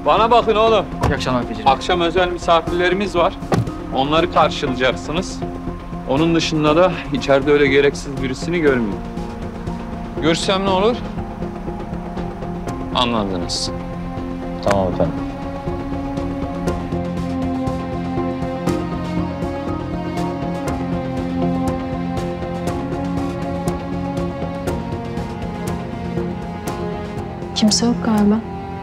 Bana bakın oğlum. İyi akşamlar Fecir. Akşam özel misafirlerimiz var. Onları karşılayacaksınız. Onun dışında da içeride öyle gereksiz birisini görmeyin. Görsem ne olur? Anladınız. Tamam efendim. Kimse yok galiba.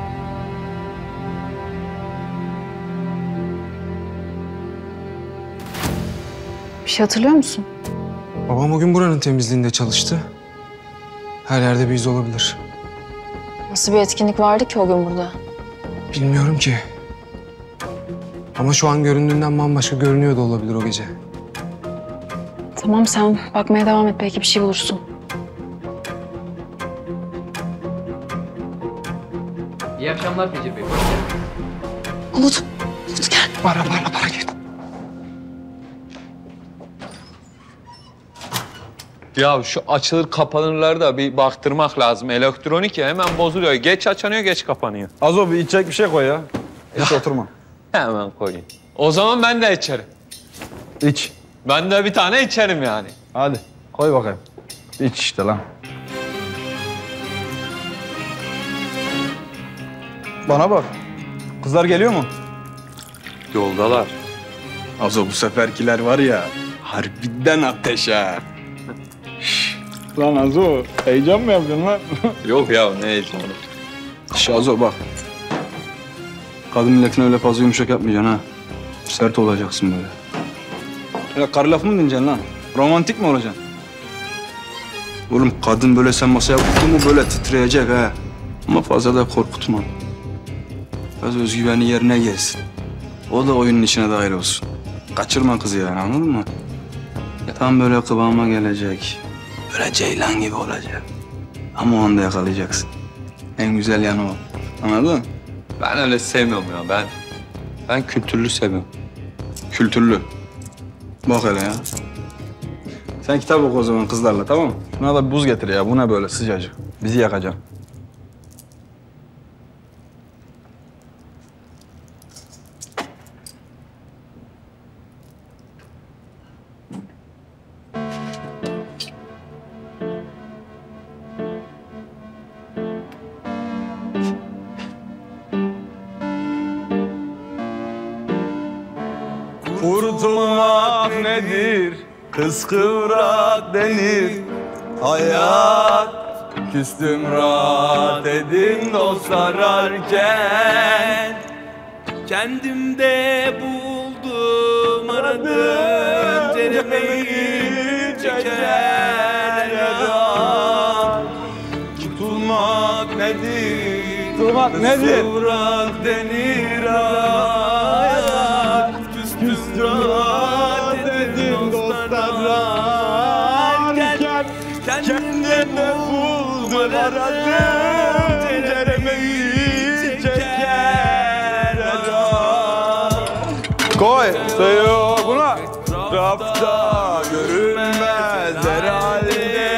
Bir şey hatırlıyor musun? Babam o gün buranın temizliğinde çalıştı. Her yerde bir iz olabilir. Nasıl bir etkinlik vardı ki o gün burada? Bilmiyorum ki. Ama şu an göründüğünden bambaşka görünüyor da olabilir o gece. Tamam, sen bakmaya devam et, belki bir şey bulursun. İyi akşamlar Fecir Bey. Umut gel. Bara git. Ya şu açılır kapanırları da bir baktırmak lazım. Elektronik ya, hemen bozuluyor. Geç açanıyor, geç kapanıyor. Azo bir içecek bir şey koy ya. Hiç oturma. Hemen koyayım. O zaman ben de içerim. İç. Ben de bir tane içerim yani. Hadi koy bakayım. İç işte lan. Bana bak. Kızlar geliyor mu? Yoldalar. Azo bu seferkiler var ya. Harbiden ateş ha. Lan Azo heyecan mı yapıyorsun lan? Yok ya, ne heyecanı. Azo bak. Kadın milletine öyle fazla yumuşak yapmayacaksın ha. Sert olacaksın böyle. Ya karı lafı mı dinleyeceksin lan? Romantik mi olacaksın? Oğlum kadın böyle sen masaya vurdu mu böyle titreyecek ha. Ama fazla da korkutma. Biraz özgüveni yerine gelsin. O da oyunun içine dahil olsun. Kaçırma kızı yani, anladın mı? Tam böyle kıvama gelecek. Böyle ceylan gibi olacak. Ama o anda yakalayacaksın. En güzel yanı o. Anladın? Ben öyle sevmiyorum ya. Ben kültürlü seviyorum. Kültürlü. Bak hele ya. Sen kitap oku o zaman kızlarla, tamam mı? Şuna da bir buz getir ya. Bu ne böyle sıcacık? Bizi yakacak. Kurtulmak nedir? Kıskıvrak denir. Hayat küstüm rahat edin dost ararken. Kendimde buldum aradım ceremeyi çeker yaram. Tutulmak nedir? Tutulmak nedir? Kıskıvrak denir hayat. Küstüm rahat edin dost ararken. Kendimde buldum aradım ceremeyi çeker yaram. Koy suyu buna. Rafta görünmez herhalde.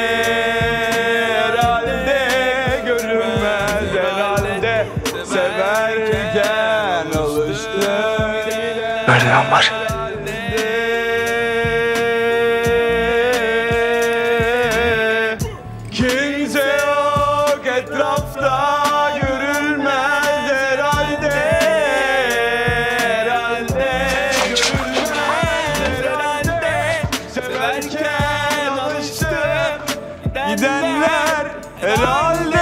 Herhalde görünmez herhalde. Severken alıştım. Merdiven var. Kimse yok etrafta, görülmez herhalde. Herhalde görülmez herhalde. Severken alıştım. Gidenler herhalde.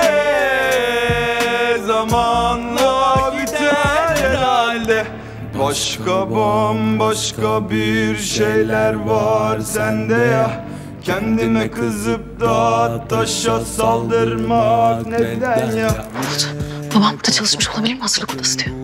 Zamanla biter herhalde. Başka bambaşka bir şeyler var sende ya. Kendime kızıp da taşa saldırmak neden ya? Babam burada çalışmış olabilir mi? Hazırlık odası diyor.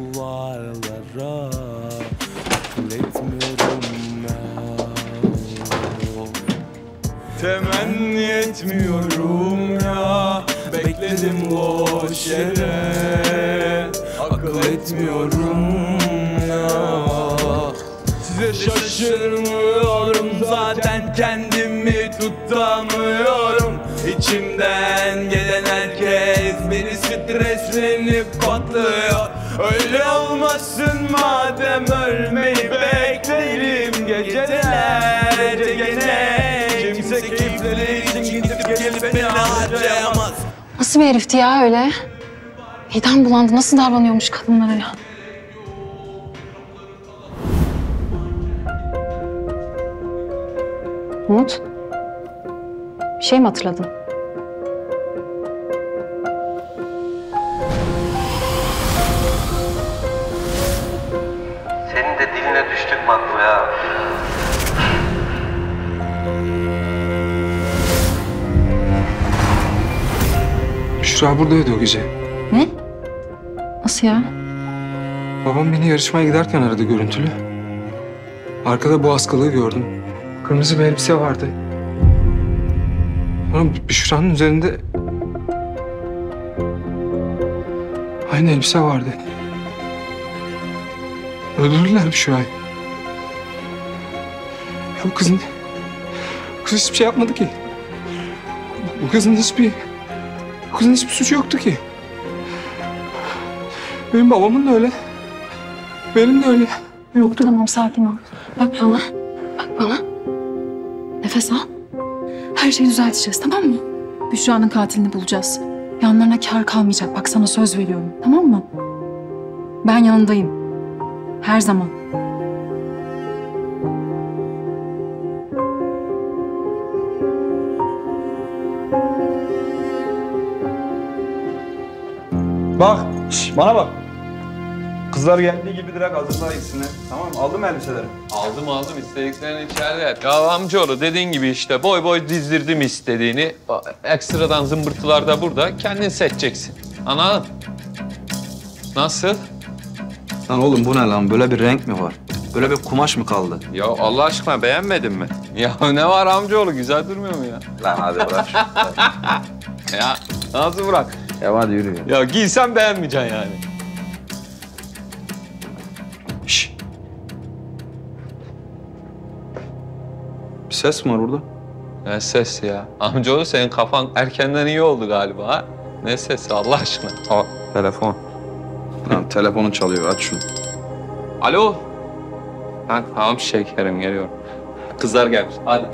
Temenni etmiyorum ya. Bekledim boş yere. Akıl etmiyorum ya. Size şaşırmıyorum zaten, kendimi tutamıyorum. İçimden gelen herkes beni streslenip patlıyor. Öyle olmasın madem ölmeyi beklerim gecelerce gene. Kimse keyifleri için gidip gelip beni harcayamaz. Nasıl bir herifti ya öyle? Midem bulandı. Nasıl davranıyormuş kadınlara ya? Umut. Bir şey mi hatırladın? Senin de diline düştük Makbul ya. Büşra buradaydı o gece. Ne? Nasıl ya? Babam beni yarışmaya giderken aradı görüntülü. Arkada bu askılığı gördüm. Kırmızı bir elbise vardı. Sonra Büşra'nın üzerinde aynı elbise vardı. Öldürdüler Büşra'yı. Bu kız hiçbir şey yapmadı ki. Bu kızın hiçbir suçu yoktu ki. Benim babamın da öyle. Benim de öyle. Yoktu. Tamam, sakin ol. Bak bana. Bak bana. Nefes al. Her şeyi düzelteceğiz, tamam mı? Büşra'nın katilini bulacağız. Yanlarına kâr kalmayacak. Bak sana söz veriyorum. Tamam mı? Ben yanındayım. Her zaman. Bak, bana bak. Kızlar geldiği gibi direkt hazırla ikisini. Tamam mı? Aldın mı elbiseleri? Aldım. İstediklerin içeride. Ya amcaoğlu dediğin gibi işte boy boy dizdirdim istediğini. Ekstradan zımbırtılar da burada. Kendin seçeceksin. Anladın? Nasıl? Lan oğlum bu ne lan? Böyle bir renk mi var? Böyle bir kumaş mı kaldı? Ya Allah aşkına beğenmedin mi? Ya ne var amcaoğlu? Güzel durmuyor mu ya? Lan hadi bırak. Ya nasıl bırak? Ya hadi yürü ya. Ya giysen beğenmeyeceksin yani. Şşş. Bir ses mi var burada? Ne ses ya? Amcaoğlu senin kafan erkenden iyi oldu galiba ha? Ne sesi Allah aşkına? Aa, telefon. Lan telefonun çalıyor. Aç şunu. Alo. Ha, tamam şekerim geliyorum. Kızlar gelmiş. Hadi.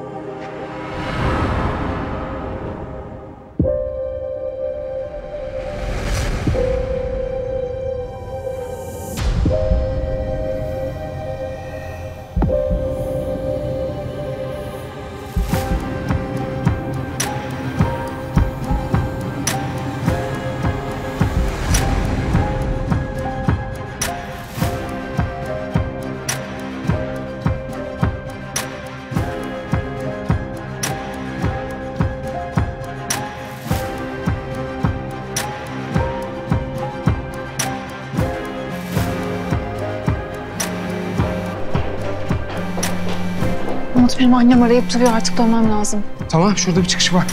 Umut, benim annem arayıp duruyor. Artık dönmem lazım. Tamam, şurada bir çıkış var.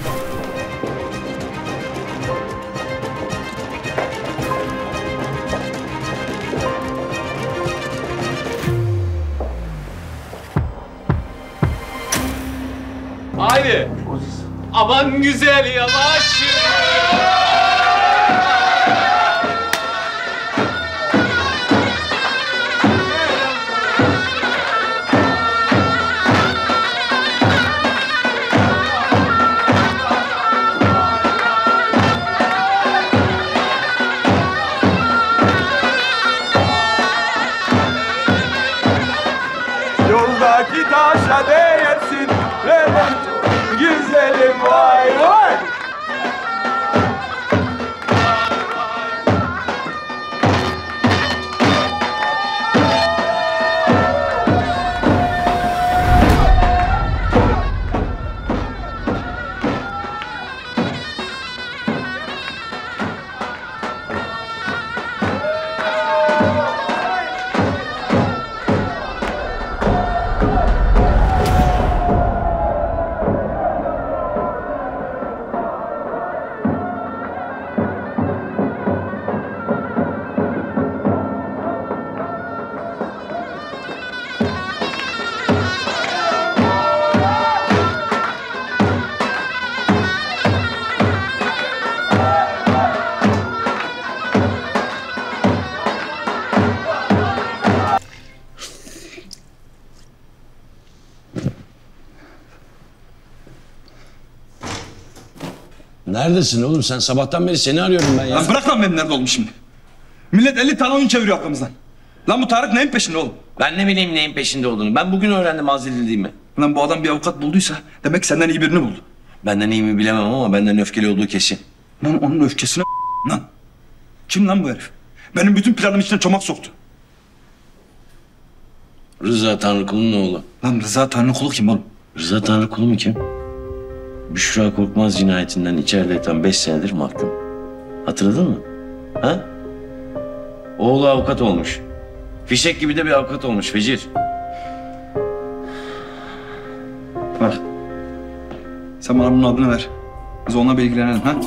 Haydi. Aman güzel yavaş. Yoldaki taşa değersin Levent güzelim vay vay. Neredesin oğlum? Sen sabahtan beri seni arıyorum ben ya. Lan bırak lan benim nerede oğlum şimdi. Millet 50 tane oyun çeviriyor aklımızdan. Lan bu Tarık neyin peşinde oğlum? Ben ne bileyim neyin peşinde olduğunu. Ben bugün öğrendim azledildiğimi. Lan bu adam bir avukat bulduysa demek ki senden iyi birini buldu. Benden iyi mi bilemem ama benden öfkeli olduğu kesin. Lan onun öfkesine lan. Kim lan bu herif? Benim bütün planım içine çomak soktu. Rıza Tanrıkulu'nun oğlu. Lan Rıza Tanrıkulu kim oğlum? Rıza Tanrıkulu mu kim? Büşra Korkmaz cinayetinden içeride yatan 5 senedir mahkum. Hatırladın mı? Ha? Oğlu avukat olmuş. Fişek gibi de bir avukat olmuş Fecir. Bak. Sen bana bunun adını ver. Biz onunla bilgilenelim ha.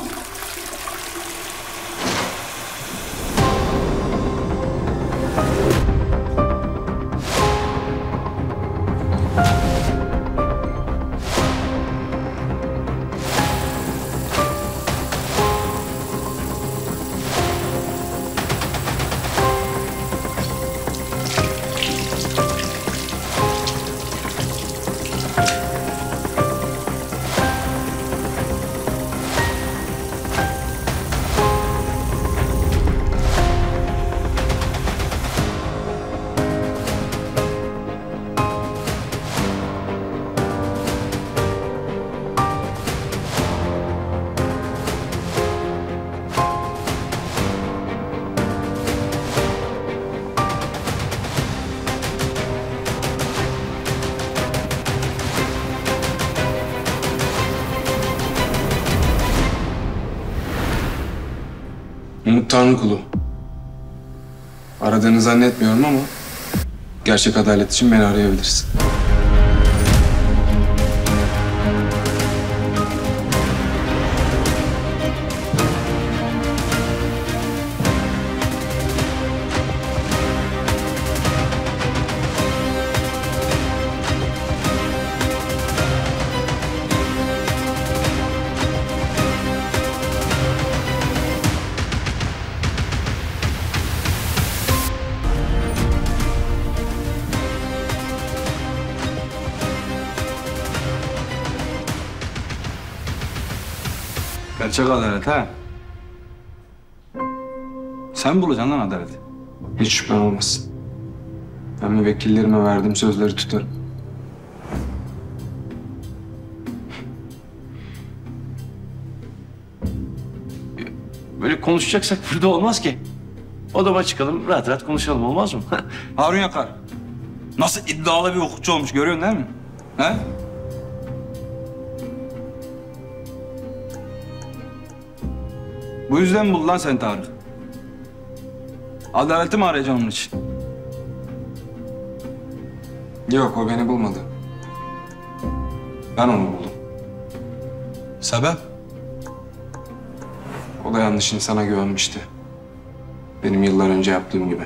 Umut Tanrıkulu. Aradığını zannetmiyorum ama gerçek adalet için beni arayabilirsin. Gerçek adalet ha. Sen bulacaksın lan adaleti. Hiç şüphen olmasın. Ben müvekkillerime verdiğim sözleri tutarım. Böyle konuşacaksak burada olmaz ki. Odama çıkalım rahat rahat konuşalım olmaz mı? Harun Yakar. Nasıl iddialı bir hukukçu olmuş görüyorsun değil mi? He? Bu yüzden mi buldun lan sen Tarık? Adaleti mi arayacaksın onun için? Yok, o beni bulmadı. Ben onu buldum. Sebep? O da yanlış insana güvenmişti. Benim yıllar önce yaptığım gibi.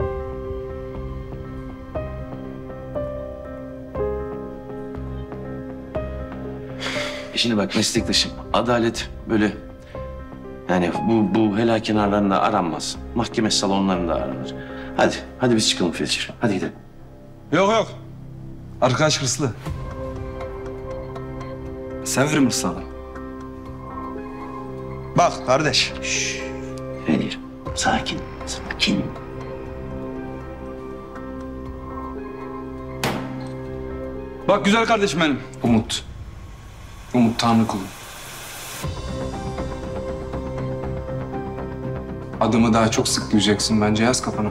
Şimdi bak meslektaşım, adalet böyle yani bu helal kenarlarında aranmaz. Mahkeme salonlarında aranır. Hadi biz çıkalım Fecir. Hadi gidelim. Yok. Arkadaş hırslı. Severim hırslalı. Bak kardeş. Fecir, sakin. Bak güzel kardeşim benim. Umut Tanrıkulu. Adımı daha çok sık duyacaksın bence, yaz kafana.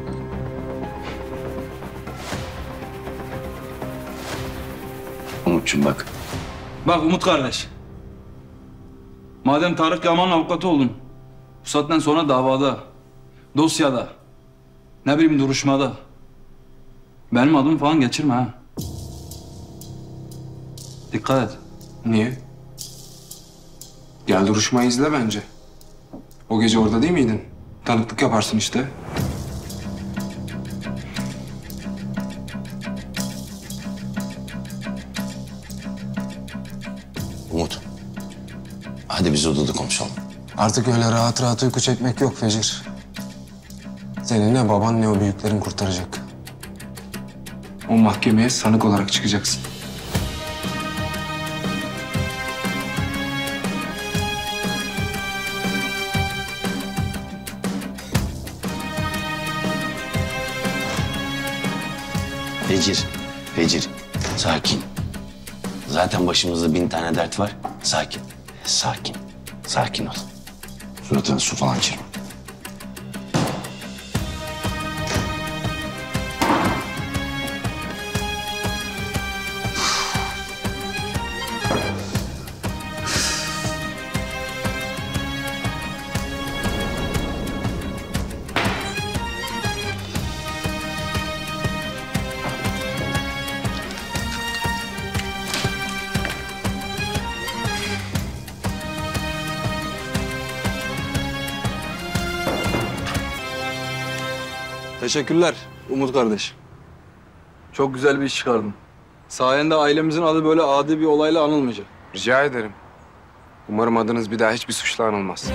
Umut'cum bak. Bak Umut kardeş. Madem Tarık Yaman'ın avukatı oldun. Bu saatten sonra davada, dosyada, ne bileyim duruşmada. Benim adımı falan geçirme ha. Dikkat et. Niye? Gel duruşmayı izle bence. O gece orada değil miydin? Tanıklık yaparsın işte. Umut. Hadi biz odada konuşalım. Artık öyle rahat rahat uyku çekmek yok Fecir. Seni ne baban ne o büyüklerin kurtaracak. O mahkemeye sanık olarak çıkacaksın. Fecir. Sakin. Zaten başımızda 1000 tane dert var. Sakin. Sakin ol. Suratına su falan çırpma. Teşekkürler Umut kardeş. Çok güzel bir iş çıkardın. Sayende ailemizin adı böyle adi bir olayla anılmayacak. Rica ederim. Umarım adınız bir daha hiçbir suçla anılmaz.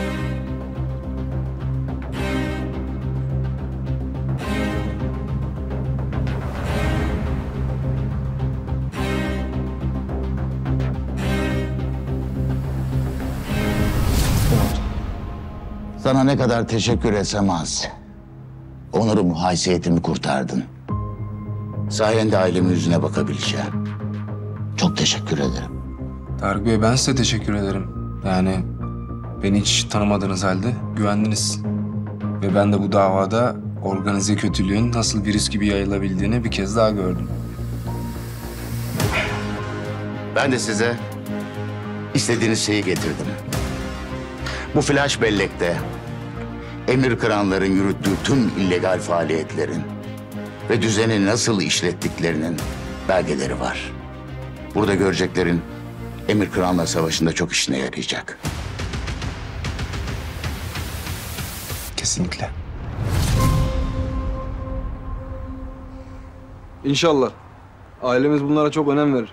Sana ne kadar teşekkür etsem az. Onurumu, haysiyetimi kurtardın. Sayende ailemin yüzüne bakabileceğim. Çok teşekkür ederim. Tarık Bey, ben size teşekkür ederim. Yani beni hiç tanımadığınız halde güvendiniz. Ve ben de bu davada organize kötülüğün nasıl virüs gibi yayılabildiğini bir kez daha gördüm. Ben de size istediğiniz şeyi getirdim. Bu flash bellekte emir kıranların yürüttüğü tüm illegal faaliyetlerin ve düzeni nasıl işlettiklerinin belgeleri var. Burada göreceklerin emir kıranlar savaşında çok işine yarayacak. Kesinlikle. İnşallah. Ailemiz bunlara çok önem verir.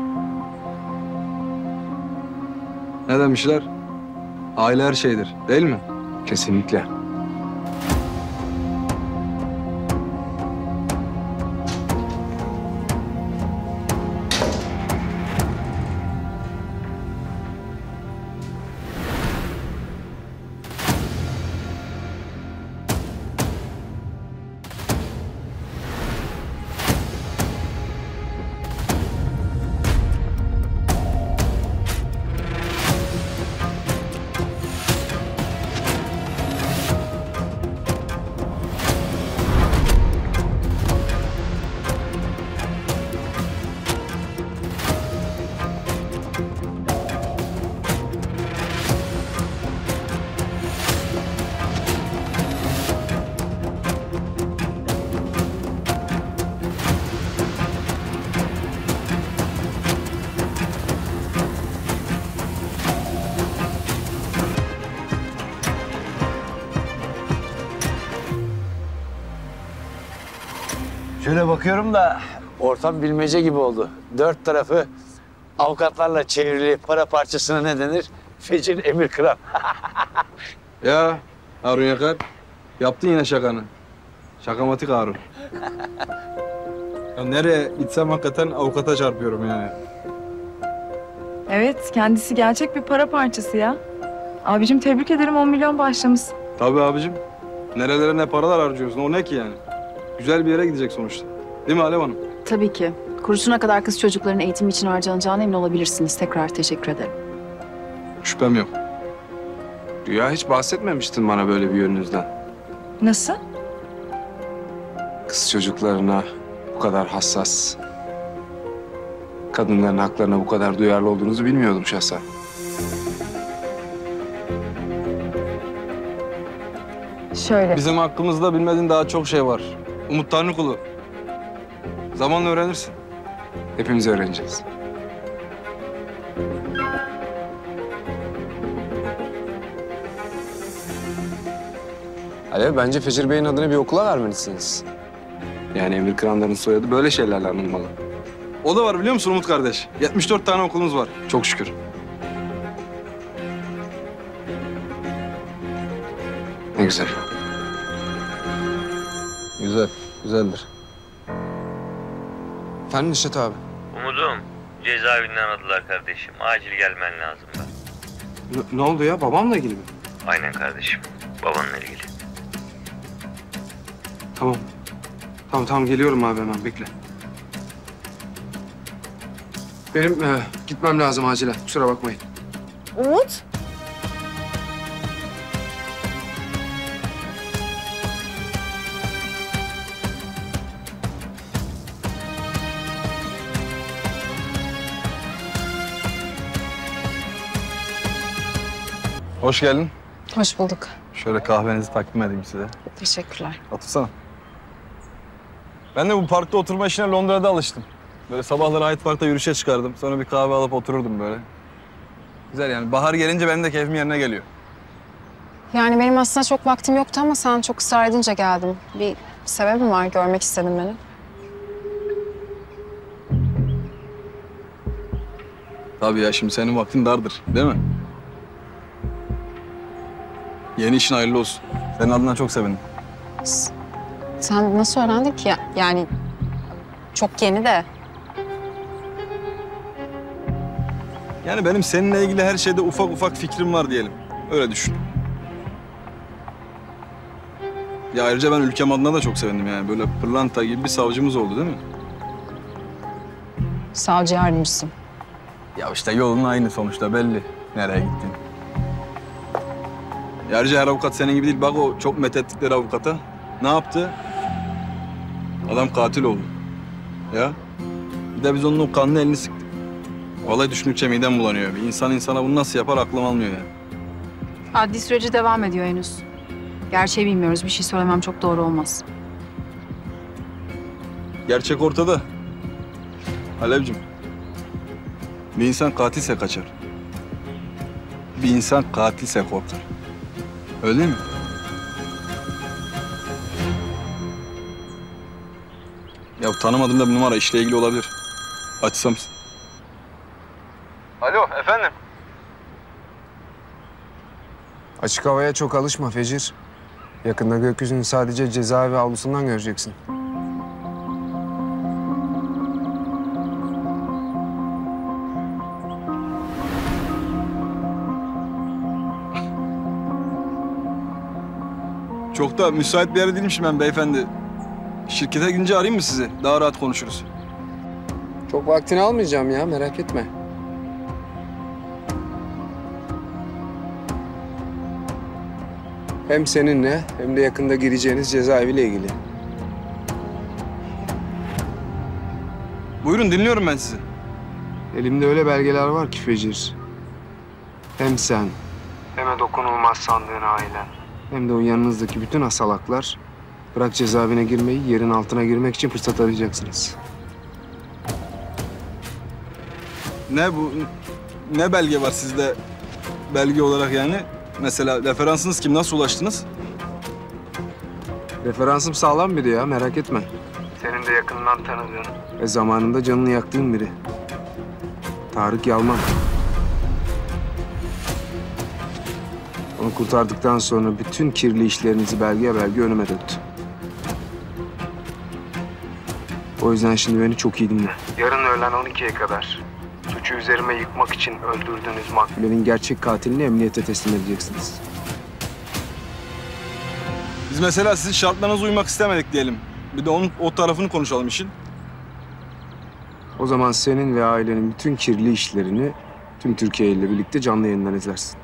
Ne demişler? Aile her şeydir, değil mi? Kesinlikle. Şöyle bakıyorum da ortam bilmece gibi oldu. Dört tarafı avukatlarla çevrili para parçasına ne denir? Fecir emir kıran. Ya Harun Yakar, yaptın yine şakanı. Şakamatik Harun. Ya nereye gitsem hakikaten avukata çarpıyorum yani. Evet, kendisi gerçek bir para parçası ya. Abicim tebrik ederim, 10 milyon bağışlamışsın. Tabii abicim. Nerelere ne paralar harcıyorsun, o ne ki yani? Güzel bir yere gidecek sonuçta. Değil mi Alev Hanım? Tabii ki. Kurşuna kadar kız çocukların eğitimi için harcanacağına emin olabilirsiniz. Tekrar teşekkür ederim. Şüphem yok. Rüya, hiç bahsetmemiştin bana böyle bir yönünüzden. Nasıl? Kız çocuklarına bu kadar hassas, kadınların haklarına bu kadar duyarlı olduğunuzu bilmiyordum şahsen. Şöyle. Bizim hakkımızda bilmediğin daha çok şey var. Umut Tanrıkulu. Zamanla öğrenirsin. Hepimiz öğreneceğiz. Alev, bence Fecir Bey'in adını bir okula vermelisiniz. Yani emir kıranların soyadı böyle şeylerle anılmalı. O da var biliyor musun Umut kardeş? 74 tane okulumuz var. Çok şükür. Ne güzel. Güzel, güzeldir. Efendim Nişet abi. Umudum, cezaevinden aradılar kardeşim. Acil gelmen lazım ben. Ne oldu ya? Babamla ilgili mi? Aynen kardeşim, babanla ilgili. Tamam. Tamam geliyorum abi, hemen bekle. Benim gitmem lazım acilen. Kusura bakmayın. Umut. Hoş geldin. Hoş bulduk. Şöyle kahvenizi takdim edeyim size. Teşekkürler. Otursana. Ben de bu parkta oturma işine Londra'da alıştım. Böyle sabahları Hyde Park'ta yürüyüşe çıkardım. Sonra bir kahve alıp otururdum böyle. Güzel yani. Bahar gelince benim de keyfim yerine geliyor. Yani benim aslında çok vaktim yoktu ama sen çok ısrar edince geldim. Bir sebebim var, görmek istedim beni. Tabii ya, şimdi senin vaktin dardır, değil mi? Yeni işin hayırlı olsun. Senin adına çok sevindim. Sen nasıl öğrendin ki? Yani çok yeni de. Yani benim seninle ilgili her şeyde ufak ufak fikrim var diyelim. Öyle düşün. Ya ayrıca ben ülkem adına da çok sevindim yani. Böyle pırlanta gibi bir savcımız oldu, değil mi? Savcı yardımcısı. Ya işte yolun aynı sonuçta, belli nereye gittiğin. Ya ayrıca her avukat senin gibi değil. Bak o çok methettikleri avukata ne yaptı? Adam katil oldu. Ya. Bir de biz onun o kanlı elini sıktık. Vallahi düşündükçe midem bulanıyor. Bir insan insana bunu nasıl yapar aklım almıyor ya. Adli süreci devam ediyor henüz. Gerçeği bilmiyoruz. Bir şey söylemem çok doğru olmaz. Gerçek ortada. Alevcim. Bir insan katilse kaçar. Bir insan katilse korkar. Öyle değil mi? Ya tanımadığım da bir numara işle ilgili olabilir. Açsam. Alo efendim. Açık havaya çok alışma Fecir. Yakında gökyüzünü sadece cezaevi avlusundan göreceksin. Çok da müsait bir yere değilmişim ben beyefendi. Şirkete gidince arayayım mı sizi? Daha rahat konuşuruz. Çok vaktini almayacağım ya, merak etme. Hem seninle hem de yakında gireceğiniz cezaeviyle ilgili. Buyurun, dinliyorum ben sizi. Elimde öyle belgeler var ki Fecir. Hem sen, hem de dokunulmaz sandığın ailen, hem de o yanınızdaki bütün asalaklar bırak cezaevine girmeyi, yerin altına girmek için fırsat arayacaksınız. Ne bu? Ne belge var sizde belge olarak yani? Mesela referansınız kim? Nasıl ulaştınız? Referansım sağlam biri ya, merak etme. Senin de yakından tanıdığın ve zamanında canını yaktığın biri. Tarık Yalman. Onu kurtardıktan sonra bütün kirli işlerinizi belge belge önüme döktü. O yüzden şimdi beni çok iyi dinle. Yarın öğlen 12'ye kadar suçu üzerime yıkmak için öldürdüğünüz Makbule'nin gerçek katilini emniyete teslim edeceksiniz. Biz mesela sizin şartlarınıza uymak istemedik diyelim. Bir de onun o tarafını konuşalım işin. O zaman senin ve ailenin bütün kirli işlerini tüm Türkiye ile birlikte canlı yayından izlersin.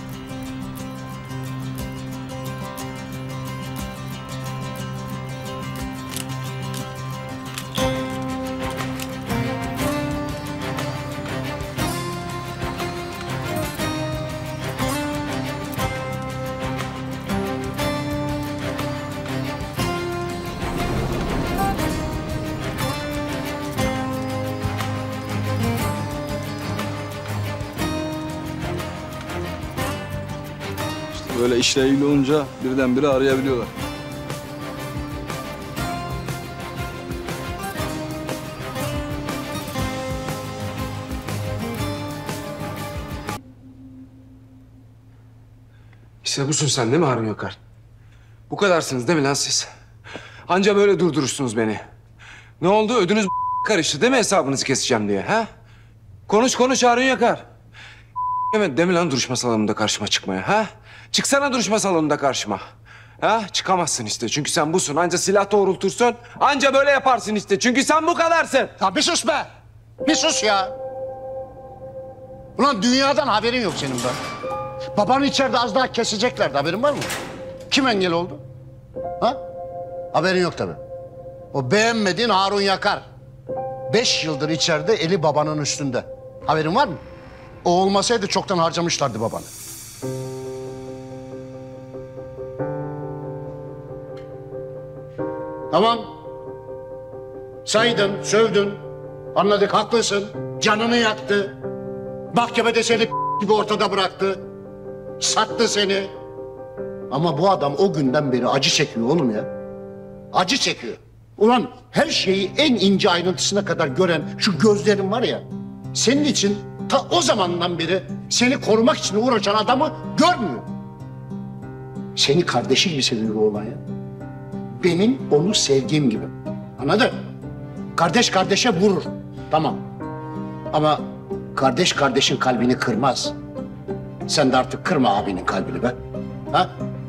Böyle işle ilgili olunca birdenbire arayabiliyorlar. İşte busun sen değil mi Harun Yakar? Bu kadarsınız değil mi lan siz? Anca böyle durdurursunuz beni. Ne oldu? Ödünüz karıştı değil mi hesabınızı keseceğim diye ha? Konuş Harun Yakar. Evet değil mi lan duruşma salonunda karşıma çıkmaya ha? Çıksana duruşma salonunda karşıma. Ha? Çıkamazsın işte çünkü sen busun. Anca silah doğrultursun. Anca böyle yaparsın işte çünkü sen bu kadarsın. Ya bir sus be! Bir sus ya! Ulan dünyadan haberin yok senin be. Babanı içeride az daha keseceklerdi, haberin var mı? Kim engel oldu? Ha? Haberin yok tabii. O beğenmediğin Harun Yakar. 5 yıldır içeride, eli babanın üstünde. Haberin var mı? O olmasaydı çoktan harcamışlardı babanı. Tamam. Saydın, sövdün. Anladık, haklısın. Canını yaktı. Mahkemede seni gibi ortada bıraktı. Sattı seni. Ama bu adam o günden beri acı çekiyor oğlum ya. Acı çekiyor. Ulan her şeyi en ince ayrıntısına kadar gören şu gözlerin var ya... senin için ta o zamandan beri seni korumak için uğraşan adamı görmüyor. Seni kardeşi gibi seviyor o olan ya. Benim onu sevdiğim gibi. Anladın? Kardeş kardeşe vurur. Tamam. Ama kardeş kardeşin kalbini kırmaz. Sen de artık kırma abinin kalbini be. Ha?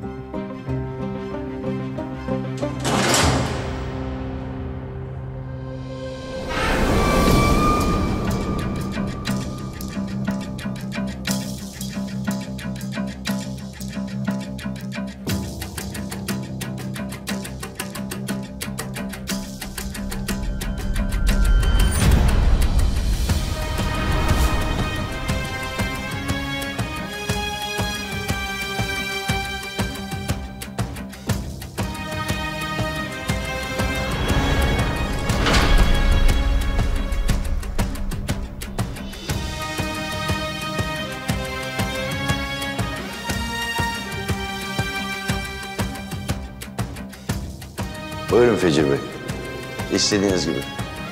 Buyurun Fecir Bey. İstediğiniz gibi.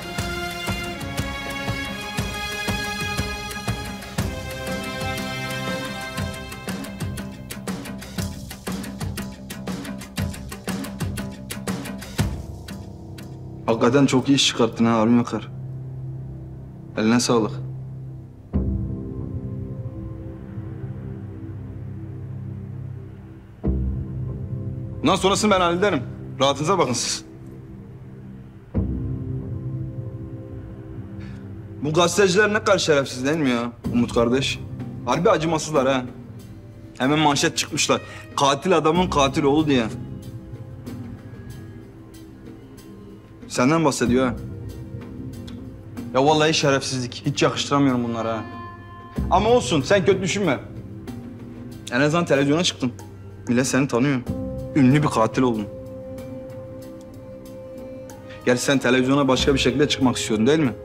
Hakikaten çok iyi iş çıkarttın ha Harun Yakar. Eline sağlık. Bundan sonrasını ben hallederim. Rahatınıza bakın siz. Bu gazeteciler ne kadar şerefsiz değil mi ya Umut kardeş? Harbi acımasızlar ha. Hemen manşet çıkmışlar. Katil adamın katil oğlu diye. Senden bahsediyor ha. Ya vallahi şerefsizlik. Hiç yakıştıramıyorum bunlara ha. Ama olsun, sen kötü düşünme. En azından televizyona çıktın. Millet seni tanıyor. Ünlü bir katil oldun. Gerçi sen televizyona başka bir şekilde çıkmak istiyordun değil mi?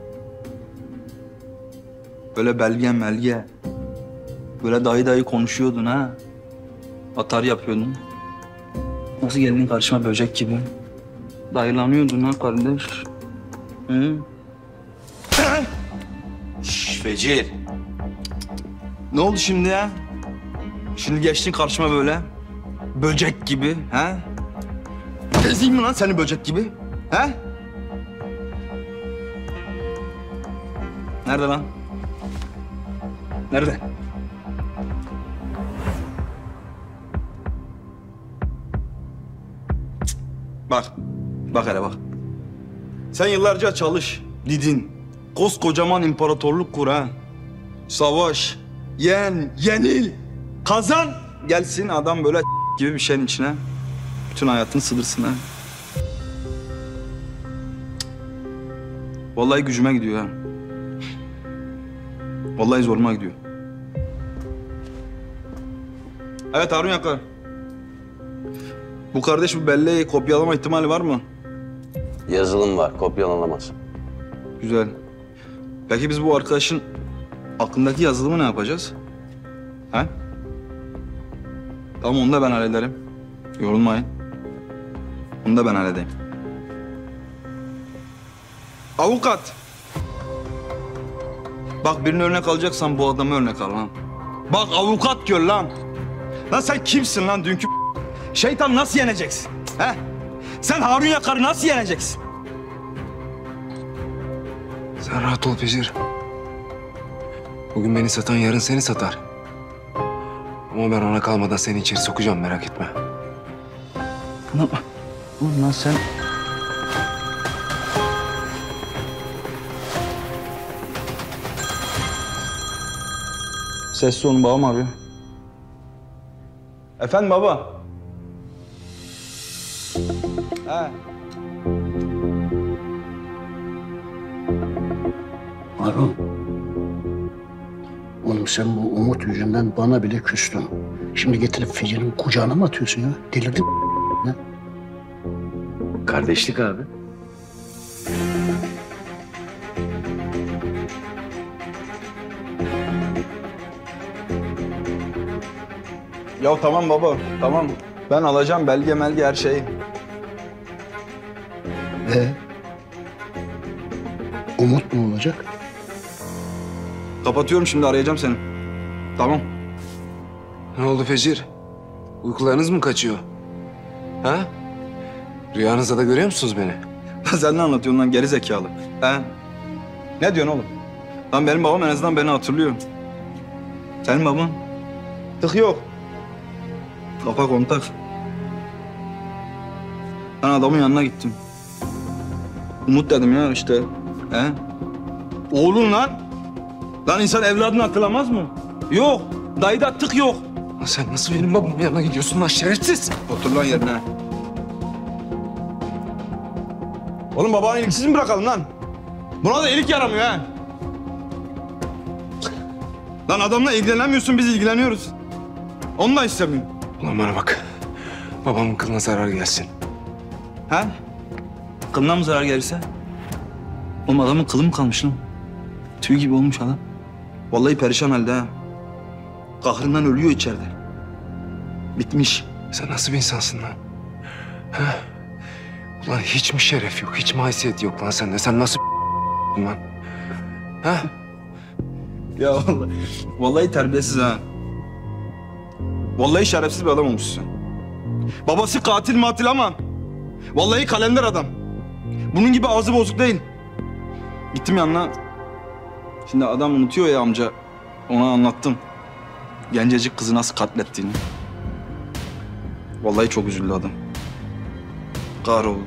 Böyle belge. Böyle dayı konuşuyordun ha. Atar yapıyordun. Nasıl geldin karşıma böcek gibi? Dayılanıyordun ha kardeş. Hı? Şşş Fecir. Ne oldu şimdi ya? Şimdi geçtin karşıma böyle. Böcek gibi ha? Ezeyim mi lan seni böcek gibi? Ha? Nerede lan? Nerede? Bak. Bak hele bak. Sen yıllarca çalış, didin. Koskocaman imparatorluk kur ha. Savaş, yenil, kazan. Gelsin adam böyle gibi bir şeyin içine. Bütün hayatını sığdırsın ha. Vallahi gücüme gidiyor ha. Vallahi zoruma gidiyor. Evet Harun Yakar. Bu kardeş bu belleği kopyalama ihtimali var mı? Yazılım var, kopyalanamaz. Güzel. Peki biz bu arkadaşın aklındaki yazılımı ne yapacağız? Ha? Tamam onu da ben hallederim. Yorulmayın. Onu da ben halledeyim. Avukat. Bak birini örnek alacaksan bu adamı örnek al lan. Bak avukat gör lan. Lan sen kimsin lan dünkü şeytan nasıl yeneceksin? He? Sen Harun Yakar'ı nasıl yeneceksin? Sen rahat ol Fecir. Bugün beni satan yarın seni satar. Ama ben ona kalmadan seni içeri sokacağım, merak etme. Lan sen... Sessiz olun, babam arıyor. Efendim baba? He. Harun. Oğlum sen bu Umut yüzünden bana bile küstün. Şimdi getirip Fecir'in kucağına mı atıyorsun ya? Delirdin ya. Kardeşlik abi. Ya tamam baba, tamam. Ben alacağım belge melge her şeyi. Umut ne olacak? Kapatıyorum şimdi, arayacağım seni. Tamam. Ne oldu Fecir? Uykularınız mı kaçıyor? Ha? Rüyanızda da görüyor musunuz beni? Sen ne anlatıyorsun lan geri zekalı? He? Ne diyorsun oğlum? Lan benim babam en azından beni hatırlıyor. Senin baban? Tık yok. Kafa kontak. Ben adamın yanına gittim. Umut dedim ya işte. He? Oğlun lan. Lan insan evladını hatırlamaz mı? Yok. Dayıda tık yok. Lan sen nasıl benim babamın yanına gidiyorsun lan şerefsiz? Otur lan yerine. Oğlum babanı ilgisiz mi bırakalım lan? Buna da iyilik yaramıyor ha. Lan adamla ilgilenemiyorsun, biz ilgileniyoruz. Onu da istemiyorum. Ulan bana bak. Babamın kılına zarar gelsin. Ha? Kılına mı zarar gelirse? Oğlum adamın kılı mı kalmış lan? Tüy gibi olmuş adam. Vallahi perişan halde ha. Kahrından ölüyor içeride. Bitmiş. Sen nasıl bir insansın lan? Ha? Ulan hiç mi şeref yok, hiç mi haysiyet yok lan sende? Sen nasıl lan? Ha? Ya vallahi terbiyesiz ha. Vallahi şerefsiz bir adam olmuşsun. Babası katil matil ama vallahi kalender adam. Bunun gibi ağzı bozuk değil. Gittim yanına. Şimdi adam unutuyor ya amca. Ona anlattım. Gencecik kızı nasıl katlettiğini. Vallahi çok üzüldü adam. Kahroldu.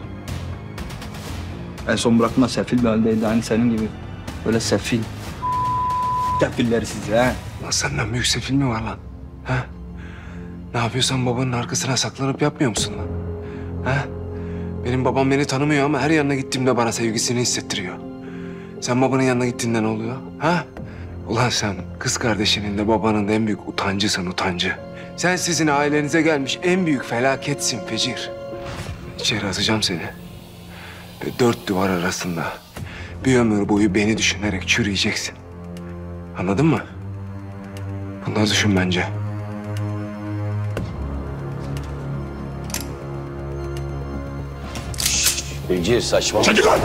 En son bıraktığında sefil bir haldeydi. Aynı senin gibi. Böyle sefil. Sefiller sizi ha. Lan senden büyük sefil mi var lan? Ha? Ne yapıyorsan babanın arkasına saklanıp yapmıyor musun lan? Ha? Benim babam beni tanımıyor ama her yanına gittiğimde bana sevgisini hissettiriyor. Sen babanın yanına gittiğinde ne oluyor? Ha? Ulan sen kız kardeşinin de babanın da en büyük utancısın, utancı. Sen sizin ailenize gelmiş en büyük felaketsin Fecir. İçeri atacağım seni. Ve 4 duvar arasında bir ömür boyu beni düşünerek çürüyeceksin. Anladın mı? Bunları düşün bence. Fecir saçma. Çekil lan!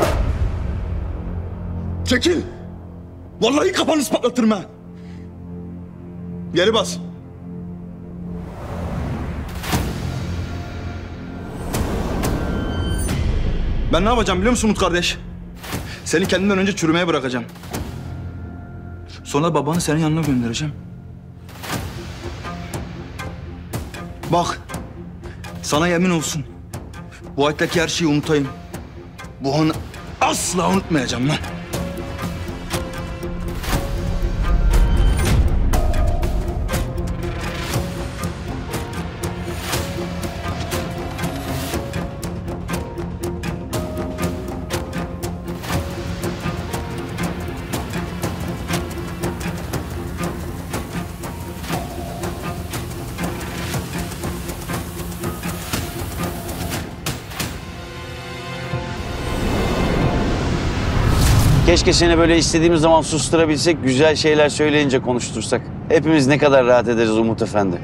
Çekil! Vallahi kafanı patlatırım ha! Geri bas. Ben ne yapacağım biliyor musun Umut kardeş? Seni kendinden önce çürümeye bırakacağım. Sonra babanı senin yanına göndereceğim. Bak, sana yemin olsun. Bu hayattaki her şeyi unutayım. Bu anı asla unutmayacağım lan. Keşke seni böyle istediğimiz zaman susturabilsek, güzel şeyler söyleyince konuştursak. Hepimiz ne kadar rahat ederiz Umut Efendi.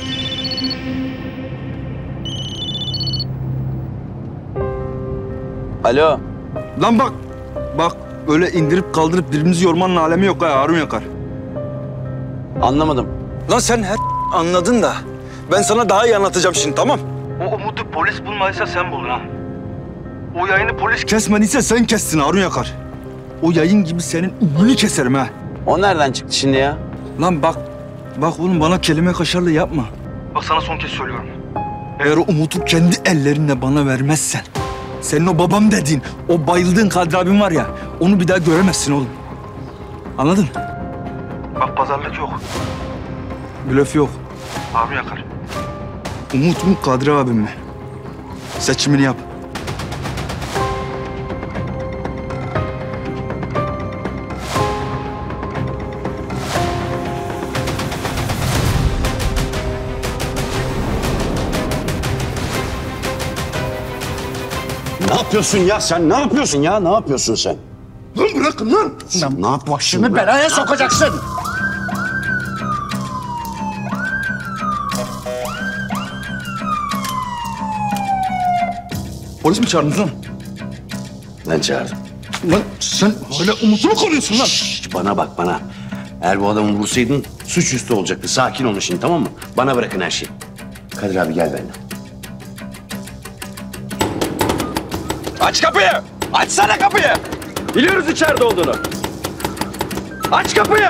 Alo. Lan bak, bak öyle indirip kaldırıp birbirimizi yormanın alemi yok ha Harun Yakar. Anlamadım. Lan sen her anladın da ben sana daha iyi anlatacağım şimdi, tamam? O Umut'u polis bulmadıysa sen bul lan. O yayını polis kesmediyse sen kessin Harun Yakar. O yayın gibi senin ümrünü keserim ha. O nereden çıktı şimdi ya? Lan bak, bak oğlum bana kelime kaşarlığı yapma. Bak sana son kez söylüyorum. Eğer o Umut'u kendi ellerinle bana vermezsen... senin o babam dediğin, o bayıldığın Kadri abin var ya... onu bir daha göremezsin oğlum. Anladın? Bak pazarlık yok. Blöf yok. Abi yakar. Umut mu Kadri abim mi? Seçimini yap. Ne yapıyorsun ya sen? Ne yapıyorsun ya? Ne yapıyorsun sen? Lan bırakın lan! Sen ne yapıyorsun? Başını belaya sokacaksın! Polis mi çağırdınız lan? Ben çağırdım. Lan sen hala Umut'u mu koruyorsun lan? Şşş, bana bak bana. Eğer bu adamı vursaydın suçüstü olacaktı. Sakin olun şimdi, tamam mı? Bana bırakın her şeyi. Kadir abi gel benimle. Aç kapıyı! Açsana kapıyı! Biliyoruz içeride olduğunu. Aç kapıyı!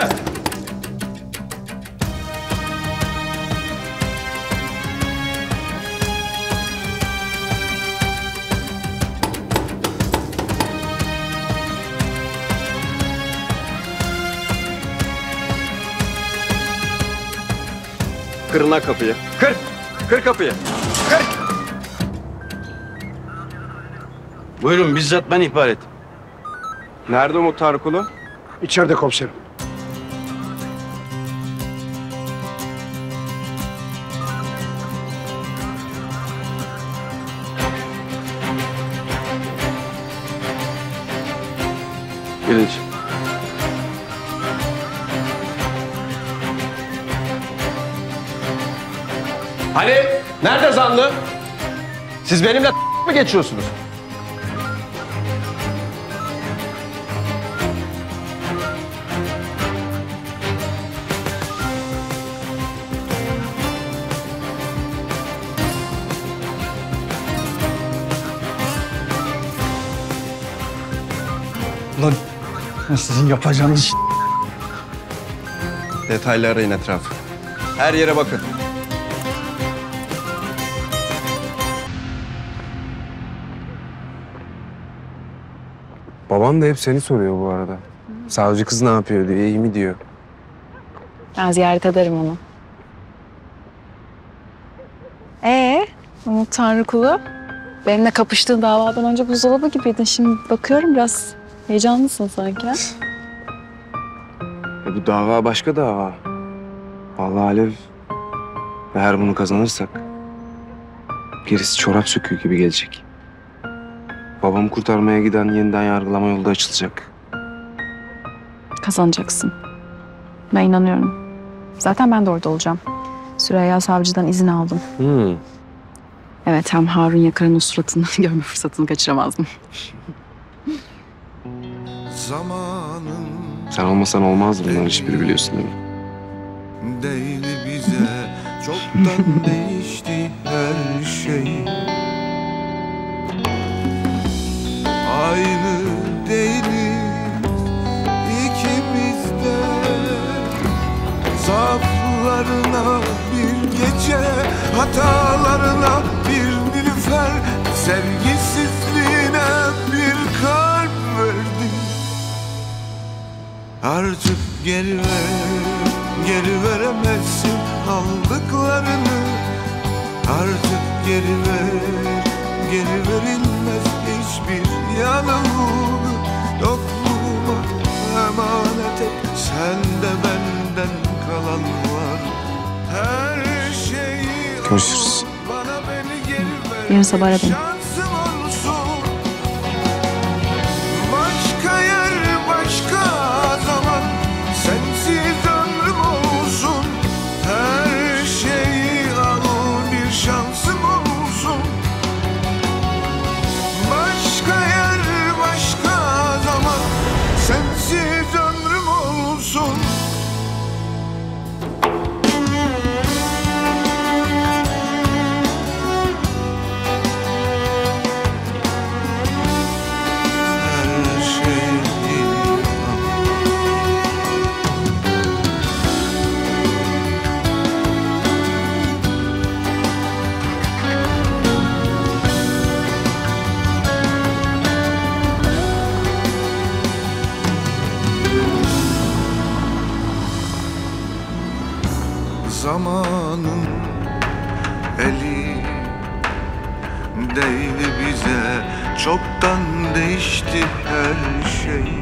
Kırın lan kapıyı. Kır! Kır kapıyı. Kır! Buyurun, bizzat ben ihbar ettim. Nerede Umut Tanrıkulu? İçeride komiserim. Gelin için. Hani nerede zanlı? Siz benimle mı geçiyorsunuz? Lan sizin yapacağınız Detaylı arayın etrafı. Her yere bakın. Babam da hep seni soruyor bu arada. Savcı kız ne yapıyor diyor, iyi mi diyor. Ben ziyaret ederim onu. Umut Tanrıkulu. Benimle kapıştığın davadan önce buzdolabı gibiydin. Şimdi bakıyorum biraz heyecanlısın sanki. Bu dava başka dava. Vallahi Alev, eğer bunu kazanırsak gerisi çorap söküğü gibi gelecek. Babamı kurtarmaya giden yeniden yargılama yolu da açılacak. Kazanacaksın. Ben inanıyorum. Zaten ben de orada olacağım. Süreyya Savcı'dan izin aldım. Evet, hem Harun Yakar'ın o suratını görme fırsatını kaçıramazdım. Sen olmasan olmazdı bunların hiçbiri, biliyorsun değil mi? Değil bize çoktan değişti her şey. Aynı değiliz ikimiz de. Zaaflarına bir gece, hatalarına bir nilüfer, sevgisizliğine bir kalp verdin. Artık geri veremezsin aldıklarını. Artık geri verilmez hiçbir yanılgı. Yokluğuma emanet et, sende benden kalan var. Her şeyi Görüşürüz. bana, beni geri ver. Yarın sabah ara beni. Şansım olsun. Başka yer, başka zaman, sensiz ömrüm olsun. Her şeyi al, bir şansım olsun. Başka yer, başka zaman, sensiz ömrüm olsun. zamanın eli değdi bize, çoktan değişti her şey.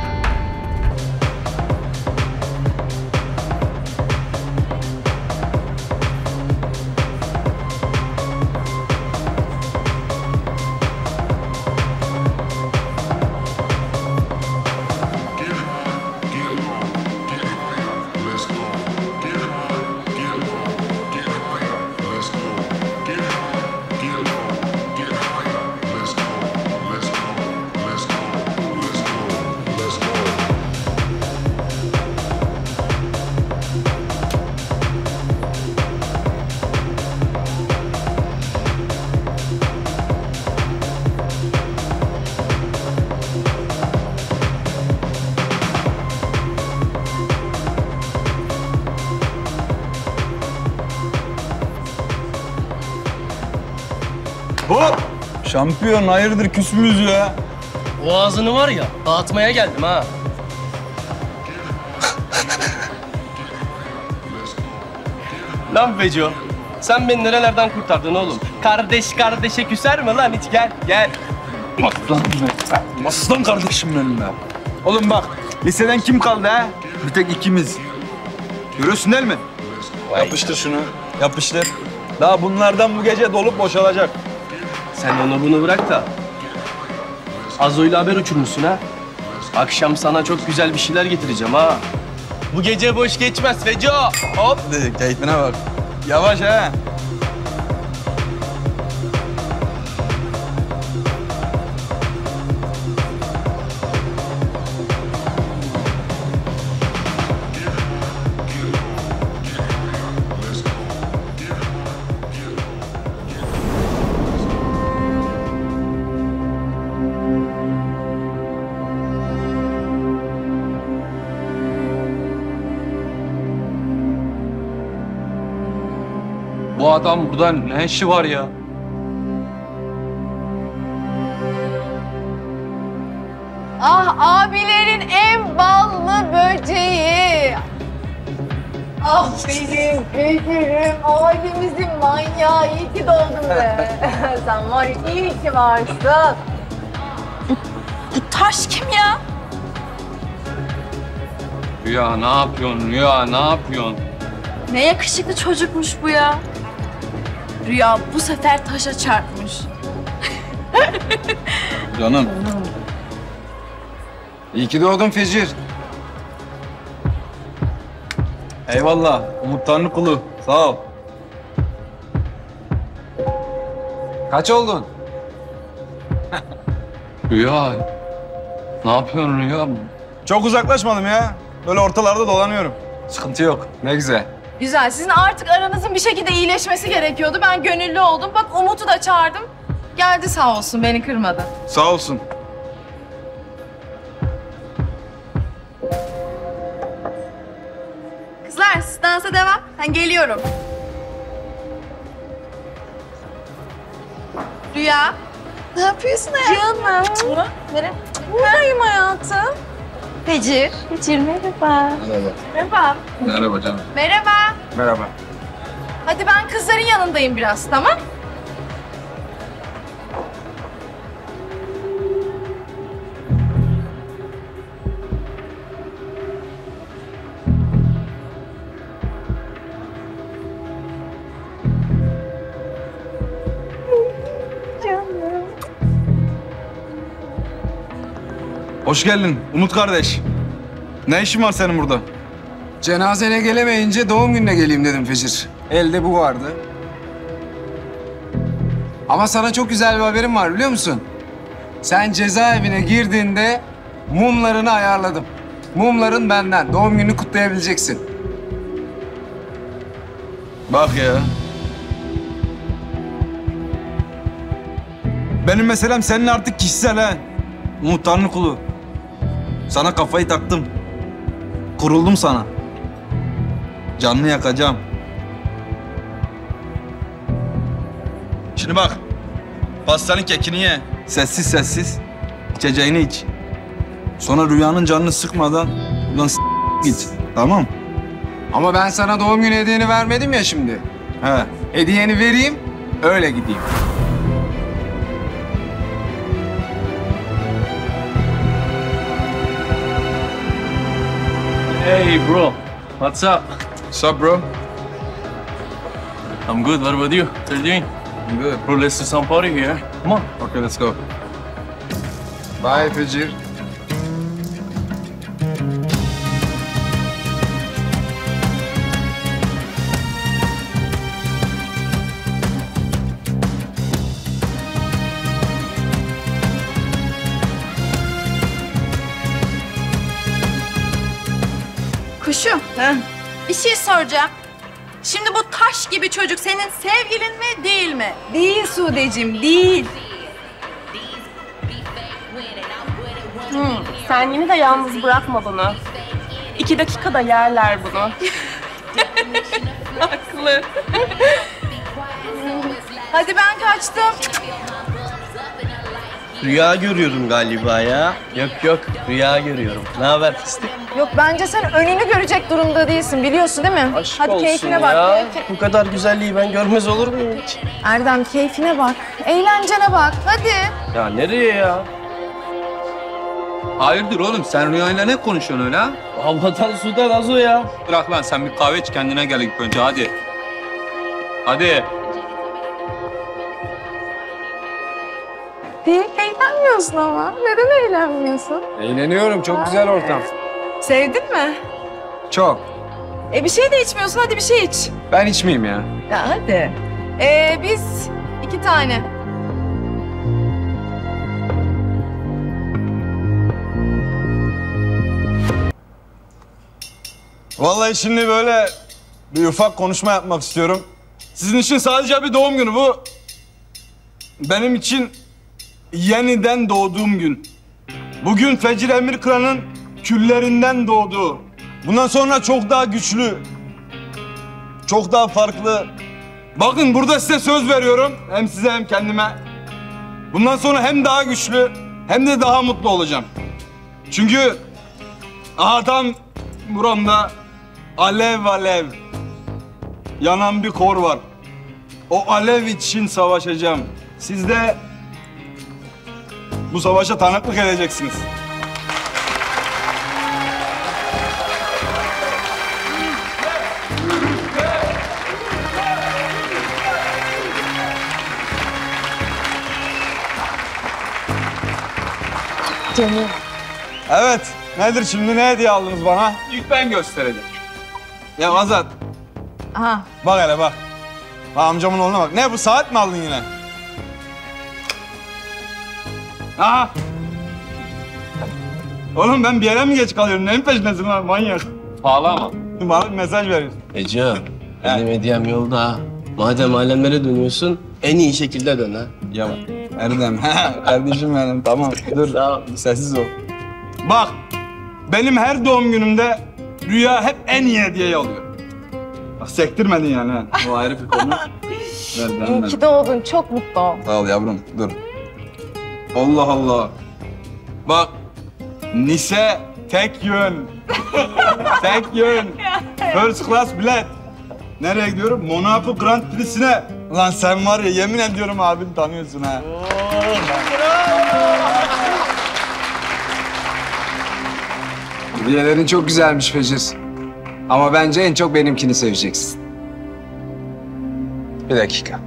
Hop! Şampiyon hayırdır küs müyüz ya? Boğazını var ya dağıtmaya geldim ha. Lan Beco, sen beni nerelerden kurtardın oğlum? Kardeş kardeşe küser mi lan hiç? Gel, gel. Aslan kardeşim benim be. Oğlum bak, liseden kim kaldı ha? Bir tek ikimiz. Görüyorsun değil mi? Yapıştır şunu. Yapıştır. Daha bunlardan bu gece dolup boşalacak. Sen onu bunu bırak da Azo'yla haber uçurmuşsun ha. Akşam sana çok güzel bir şeyler getireceğim ha. Bu gece boş geçmez Feco. Hop. Keyfine bak. Yavaş ha. Bu adam burada ne işi var ya? Ah abilerin en ballı böceği. Ah benim gülüm, ailemizin manyağı. İyi ki doğdun be. Sen var ya, iyi ki varsın. Bu taş kim ya? Rüya ne yapıyorsun? Rüya ne yapıyorsun? Ne yakışıklı çocukmuş bu ya. Rüya bu sefer taşa çarpmış. Canım. İyi ki doğdun Fecir. Eyvallah. Umut Tanrı kulu. Sağ ol. Kaç oldun? Rüya. Ne yapıyorsun Rüya? Çok uzaklaşmadım ya. Böyle ortalarda dolanıyorum. Sıkıntı yok. Ne güzel. Güzel. Sizin artık aranızın bir şekilde iyileşmesi gerekiyordu. Ben gönüllü oldum. Bak Umut'u da çağırdım. Geldi sağ olsun. Beni kırmadı. Sağ olsun. Kızlar siz dansa devam. Ben geliyorum. Rüya. Ne yapıyorsun hayatım? Canım. Merhaba. Buradayım hayatım. Fecir. Fecir merhaba. Merhaba. Merhaba. Merhaba canım. Merhaba. Merhaba. Hadi ben kızların yanındayım biraz, tamam? Canım. Hoş geldin Umut kardeş. Ne işin var senin burada? Cenazene gelemeyince doğum gününe geleyim dedim Fecir. Elde bu vardı. Ama sana çok güzel bir haberim var biliyor musun? Sen cezaevine girdiğinde mumlarını ayarladım. Mumların benden. Doğum gününü kutlayabileceksin. Bak ya. Benim meselem seninle artık kişisel ha. Umut Tanrı kulu. Sana kafayı taktım. Kuruldum sana. Canını yakacağım. Şimdi bak. Pastanın kekini ye. Sessiz sessiz. İçeceğini iç. Sonra Rüyanın canını sıkmadan buradan git. Tamam? Ama ben sana doğum günü hediyeni vermedim ya şimdi. He. Hediyeni vereyim, öyle gideyim. Hey bro, what's up? What's up, bro? I'm good. What about you? What are you doing? I'm good. Bro, let's do some party here. Come on. Okay, let's go. Bye, Fecir. Kuşu, bir şey soracağım. Şimdi bu taş gibi çocuk senin sevgilin mi değil mi? Değil Sude'cim, değil. Sen yine de yalnız bırakma bunu. 2 dakikada yerler bunu. Haklı. Hadi ben kaçtım. Rüya görüyorum galiba ya. Yok, rüya görüyorum. Ne haber fıstık? Yok bence sen önünü görecek durumda değilsin biliyorsun değil mi? Aşk Hadi olsun keyfine bak. ya. Bu kadar güzelliği ben görmez olur muyum hiç? Erdem keyfine bak. Eğlencene bak. Hadi. Ya nereye ya? Hayırdır oğlum sen Rüya'yla ne konuşuyorsun öyle ha? Havadan sudan az o ya. Bırak lan sen bir kahve iç kendine gel ilk önce hadi. Hadi. Değil, eğlenmiyorsun ama. Neden eğlenmiyorsun? Eğleniyorum, çok güzel ortam. Sevdin mi? Çok. Bir şey de içmiyorsun. Hadi bir şey iç. Ben içmeyeyim ya. Ya hadi. Biz 2 tane. Vallahi şimdi böyle bir ufak konuşma yapmak istiyorum. Sizin için sadece bir doğum günü bu. Benim için yeniden doğduğum gün. Bugün Fecir Emir Kıran'ın küllerinden doğdu. Bundan sonra çok daha güçlü, çok daha farklı. Bakın burada size söz veriyorum. Hem size hem kendime. Bundan sonra hem daha güçlü hem de daha mutlu olacağım. Çünkü tam buramda alev alev yanan bir kor var. O alev için savaşacağım. Siz de bu savaşa tanıklık edeceksiniz. Canım. Evet. Nedir şimdi? Ne hediye aldınız bana? İlk ben göstereceğim. Ya Azat. Aha. Bak hele bak. Bak amcamın oğluna bak. Ne bu? Saat mi aldın yine? Aha. Oğlum ben bir yere mi geç kalıyorum? Neyin peşindesin lan manyak? Pahalı ama. Bana bir mesaj veriyorsun. Ece, benim hediyem yolda. Madem alemlere dönüyorsun, en iyi şekilde dön ha. Ya Erdem, kardeşim benim. Tamam, dur. Sağ ol. Sessiz ol. Bak, benim her doğum günümde Rüya hep en iyi hediyeyi alıyor. Bak sektirmedin yani ha. O ayrı bir konu. İyi ki doğdun. Çok mutlu ol. Sağ ol yavrum, dur. Allah Allah. Bak, Nise tek yön. Tek yön. First class bilet. Nereye gidiyorum? Monaco Grand Prix'sine. Lan sen var ya yemin ediyorum abini tanıyorsun ha. Hediyelerin çok güzelmiş Fecir. Ama bence en çok benimkini seveceksin. Bir dakika.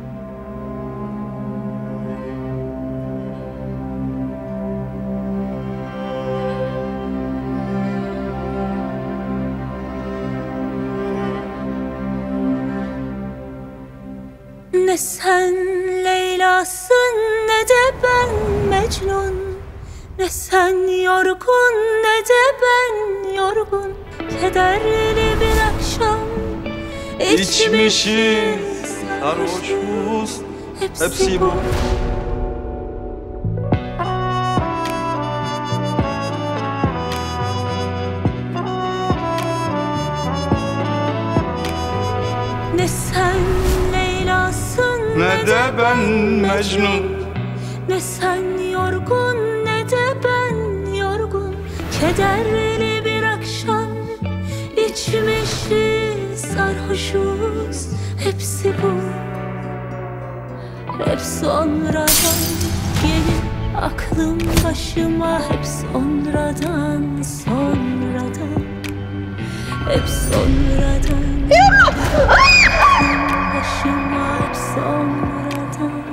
Ne sen Leyla'sın ne de ben Mecnun. Ne sen yorgun ne de ben yorgun. Kederli bir akşam İçmişiz, sarhoşuz, hepsi bu. Ne sen Leyla'sın Ne de ben Mecnun. Ne sen yorgun ne de ben yorgun. Kederli bir akşam içmişiz sarhoşuz, hepsi bu. Hep sonradan gelir aklım başıma, hep sonradan. Hep sonradan aklım başıma, hep sonradan.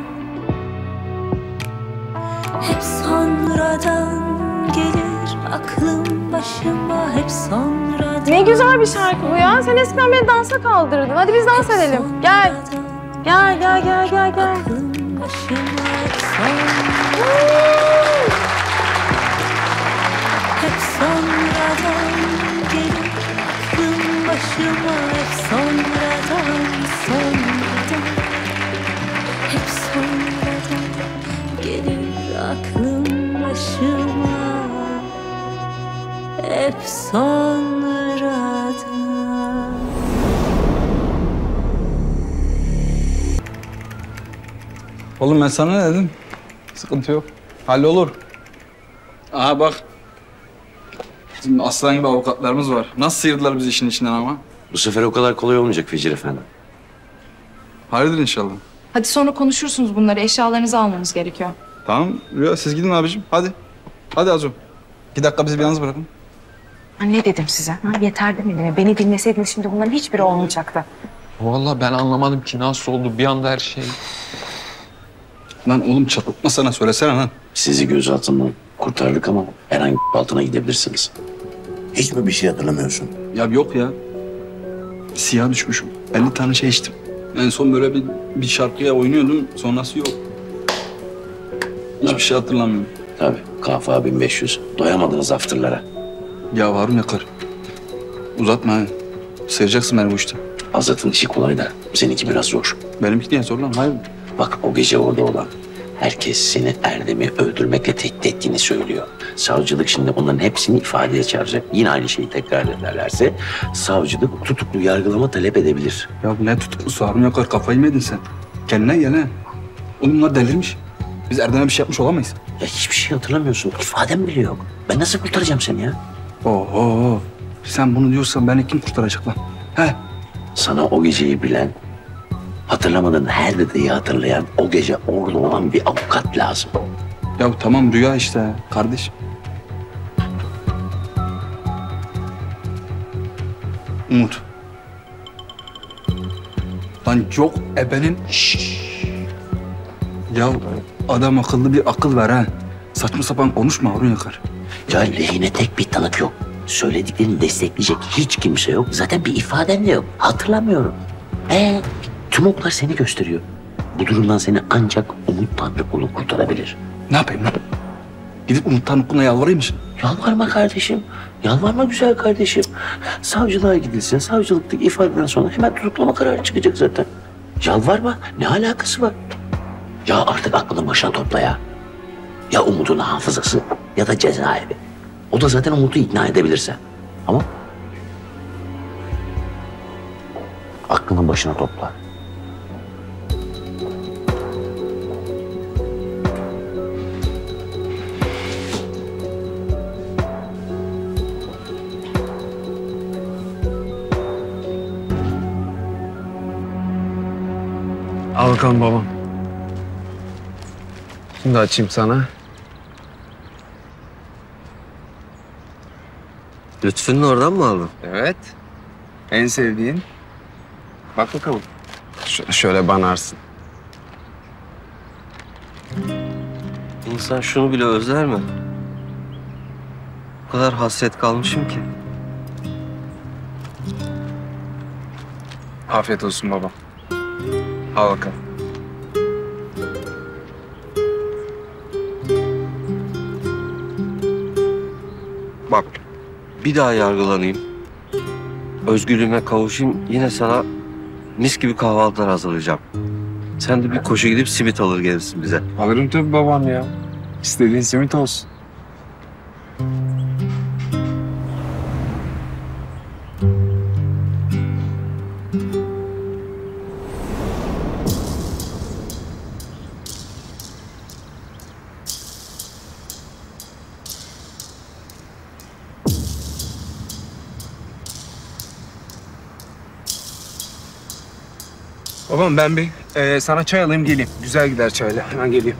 Hep sonradan gelir aklım başıma, hep sonradan. Ne güzel bir şarkı bu ya. Sen eskiden beni dansa kaldırdın. Hadi biz dans edelim. Gel. Gel. Hep sonradan gelir aklım başıma, hep sonradan. Hep sonradan gelir aklım başıma, hep sonradan. Oğlum ben sana ne dedim? Sıkıntı yok. Hallolur. Aha bak. Bizim aslan gibi avukatlarımız var. Nasıl sıyırdılar bizi işin içinden ama? Bu sefer o kadar kolay olmayacak Fecir Efendi. Hayırdır inşallah. Hadi sonra konuşursunuz bunları. Eşyalarınızı almanız gerekiyor. Tamam Rüya siz gidin abicim. Hadi. Hadi Azo. 2 dakika bizi bir yalnız bırakın. Ne dedim size? Yeter demedim mi? Beni dinleseydiniz şimdi bunların hiçbiri olmayacaktı. Vallahi ben anlamadım ki nasıl oldu bir anda her şey. Lan oğlum çatlatma sana söylesene lan. Sizi gözaltından kurtardık ama herhangi bir altına gidebilirsiniz. Hiç mi bir şey hatırlamıyorsun? Ya yok ya. Siyah düşmüşüm. 50 tane şey içtim. En son böyle bir şarkıya oynuyordum. Sonrası yok. Hiçbir şey hatırlamıyorum. Tabii. KFA 1500. Doyamadınız afterlara. Ya Harun yakar. Uzatma ha. Sıyıracaksın beni bu işte. Azat'ın işi kolay da seninki biraz zor. Benimki niye zor lan? Hayır. Bak o gece orada olan herkes seni Erdem'i öldürmekle tehdit ettiğini söylüyor. Savcılık şimdi onların hepsini ifadeye çağıracak. Yine aynı şeyi tekrar ederlerse savcılık tutuklu yargılama talep edebilir. Ya bu ne tutuklusu Harun yakar? Kafayı mı yedin sen? Kendine gel ha. Oğlum bunlar delirmiş. Biz Erdem'e bir şey yapmış olamayız. Ya hiçbir şey hatırlamıyorsun. İfadem bile yok. Ben nasıl kurtaracağım seni ya? Oho. Sen bunu diyorsan beni kim kurtaracak lan? He? Sana o geceyi bilen, hatırlamadığın her detayı hatırlayan, o gece orada olan bir avukat lazım. Ya tamam Rüya işte kardeş. Umut. Lan yok ebenin. Ya adam akıllı bir akıl ver ha. Saçma sapan konuşma Harun yakar. Ya lehine tek bir tanık yok. Söylediklerini destekleyecek hiç kimse yok. Zaten bir ifaden de yok. Hatırlamıyorum. Tüm oklar seni gösteriyor. Bu durumdan seni ancak Umut Tanrıkulu kurtarabilir. Ne yapayım lan? Gidip Umut Tanrıkulu'na yalvarayım mı şimdi? Yalvarma kardeşim. Yalvarma güzel kardeşim. Savcılığa gidilsin. Savcılıktaki ifadeden sonra hemen tutuklama kararı çıkacak zaten. Yalvarma. Ne alakası var? Ya artık aklını başına topla ya. Ya Umut'un hafızası ya da cezaevi. O da zaten Umut'u ikna edebilirse. Ama aklını başına topla. Al bakalım babam. Şimdi açayım sana. Lütfü'nün oradan mı aldın? Evet. En sevdiğin. Bak bakalım. Şöyle banarsın. İnsan şunu bile özler mi? O kadar hasret kalmışım ki. Afiyet olsun babam. Al bakalım. Bak, bir daha yargılanayım. Özgürlüğüme kavuşayım, yine sana mis gibi kahvaltılar hazırlayacağım. Sen de bir koşu gidip simit alır gelirsin bize. Alırım tabii babam ya. İstediğin simit olsun. Babam ben bir sana çay alayım geleyim. Güzel gider çayla. Hemen geleyim.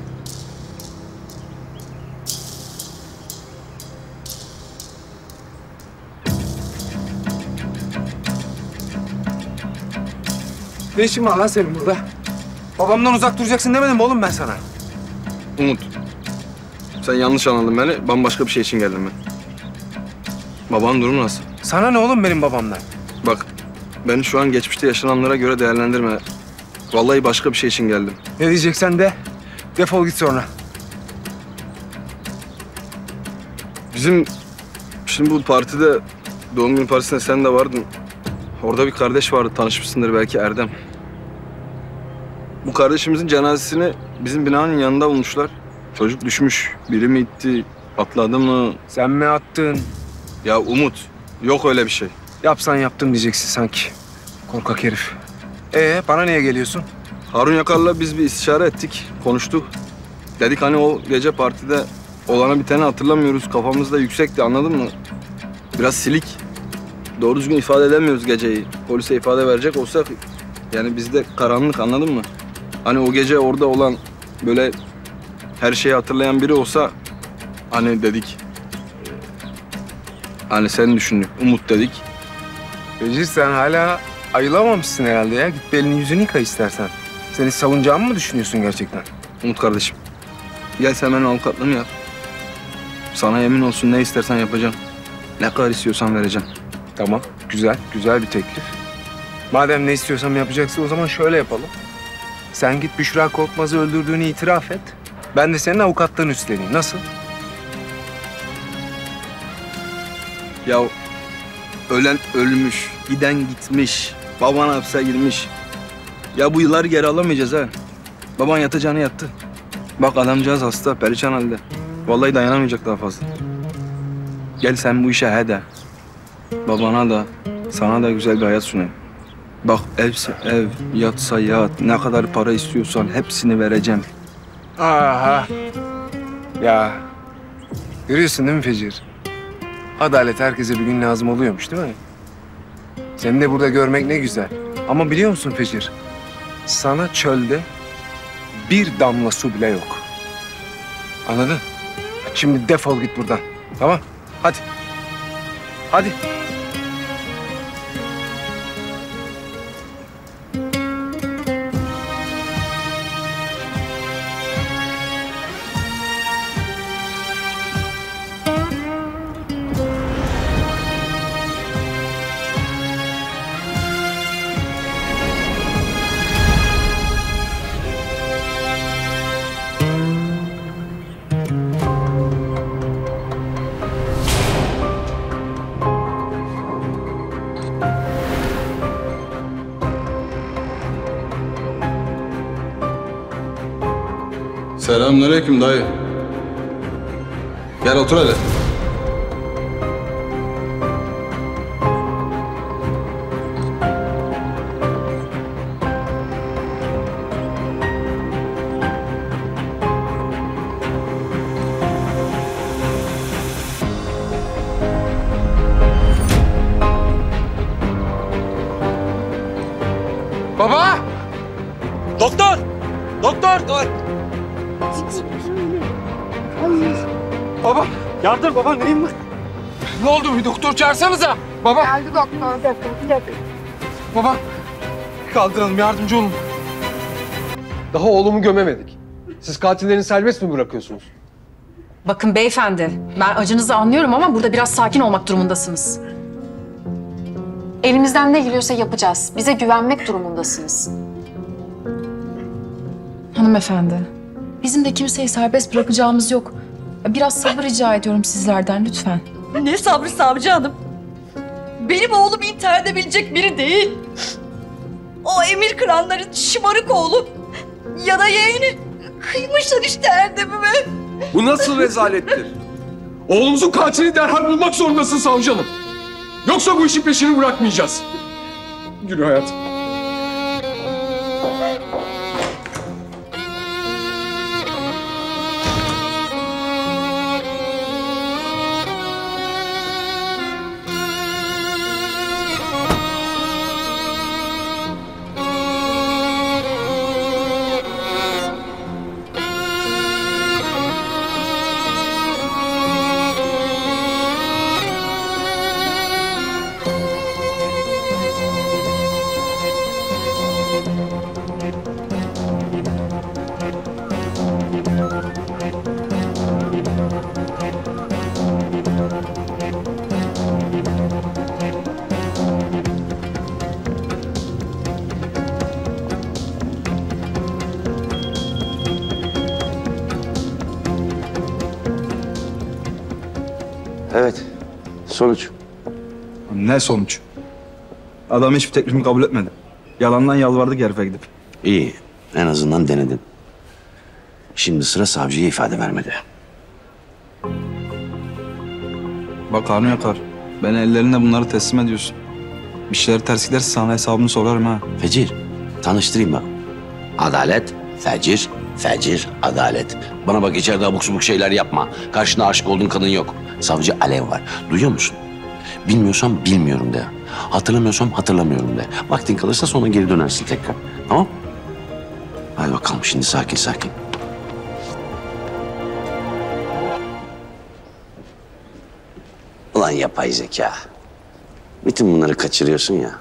Ne işin var lan senin burada? Babamdan uzak duracaksın demedim mi oğlum ben sana? Umut. Sen yanlış anladın beni. Bambaşka bir şey için geldim ben. Babanın durumu nasıl? Sana ne oğlum benim babamdan? Bak, beni şu an geçmişte yaşananlara göre değerlendirme. Vallahi başka bir şey için geldim. Ne diyeceksen de defol git sonra. Bizim şimdi bu partide, doğum günü partisinde sen de vardın. Orada bir kardeş vardı, tanışmışsındır belki, Erdem. Bu kardeşimizin cenazesini bizim binanın yanında bulmuşlar. Çocuk düşmüş, biri mi itti, atladı mı? Sen mi attın? Ya Umut, yok öyle bir şey. Yapsan yaptım diyeceksin sanki. Korkak herif. Bana niye geliyorsun? Harun Yakar'la biz bir istişare ettik, konuştuk. Dedik hani o gece partide olana biteni hatırlamıyoruz. Kafamız da yüksekti, anladın mı? Biraz silik. Doğru düzgün ifade edemiyoruz geceyi. Polise ifade verecek olsak yani bizde karanlık, anladın mı? Hani o gece orada olan böyle her şeyi hatırlayan biri olsa hani dedik. Hani seni düşündük, Umut dedik. Becir sen hala ayılamamışsın herhalde ya. Git belini yüzünü yıka istersen. Seni savunacağımı mı düşünüyorsun gerçekten? Umut kardeşim, gel sen benim avukatlığımı yap. Sana yemin olsun ne istersen yapacağım. Ne kadar istiyorsan vereceğim. Tamam, güzel bir teklif. Madem ne istiyorsam yapacaksın o zaman şöyle yapalım. Sen git Büşra Korkmaz'ı öldürdüğünü itiraf et. Ben de senin avukatlığını üstleneyim. Nasıl? Ya ölen ölmüş, giden gitmiş, baban hapse girmiş. Ya bu yılları geri alamayacağız ha. Baban yatacağını yattı. Bak adamcağız hasta, perişan halde. Vallahi dayanamayacak daha fazla. Gel sen bu işe he de. Babana da, sana da güzel bir hayat sunayım. Bak evse ev, yatsa yat, ne kadar para istiyorsan hepsini vereceğim. Aha. Ya. Görüyorsun değil mi Fecir? Adalet herkese bir gün lazım oluyormuş değil mi? Seni de burada görmek ne güzel. Ama biliyor musun Fecir? Sana çölde bir damla su bile yok. Anladın? Şimdi defol git buradan. Tamam? Hadi. Hadi. Selamünaleyküm dayı. Gel otur hele. Baba! Doktor! Doktor! Baba! Yardım baba neyim var? Ne oldu bir doktor çağırsanıza? Baba! Geldi doktor. Bir dakika. Baba! Kaldıralım yardımcı olun. Daha oğlumu gömemedik. Siz katillerini serbest mi bırakıyorsunuz? Bakın beyefendi, ben acınızı anlıyorum ama burada biraz sakin olmak durumundasınız. Elimizden ne geliyorsa yapacağız. Bize güvenmek durumundasınız. Hanımefendi, bizim de kimseyi serbest bırakacağımız yok. Biraz sabır rica ediyorum sizlerden lütfen. Ne sabrı savcı hanım? Benim oğlum intihar edebilecek biri değil. O emir kıranların şımarık oğlu ya da yeğeni kıymışlar işte Erdem'ime. Bu nasıl rezalettir? Oğlumuzun katilini derhal bulmak zorundasın savcı hanım. Yoksa bu işin peşini bırakmayacağız. Yürü hayatım. Evet. Sonuç. Ne sonuç? Adam hiçbir teklifimi kabul etmedi. Yalandan yalvardık herife gidip. İyi. En azından denedin. Şimdi sıra savcıya ifade vermede. Bak Harun Yakar, beni ellerinde bunları teslim ediyorsun. Bir şeyler ters giderse sana hesabını sorarım ha. Fecir, tanıştırayım bak. Adalet, fecir, fecir, adalet. Bana bak içeride abuk subuk şeyler yapma. Karşında aşık olduğun kadın yok. Savcı Alev var. Duyuyor musun? Bilmiyorsam bilmiyorum de. Hatırlamıyorsam hatırlamıyorum de. Vaktin kalırsa sonra geri dönersin tekrar. Tamam? Hadi bakalım şimdi sakin sakin. Ulan yapay zeka. Bütün bunları kaçırıyorsun ya.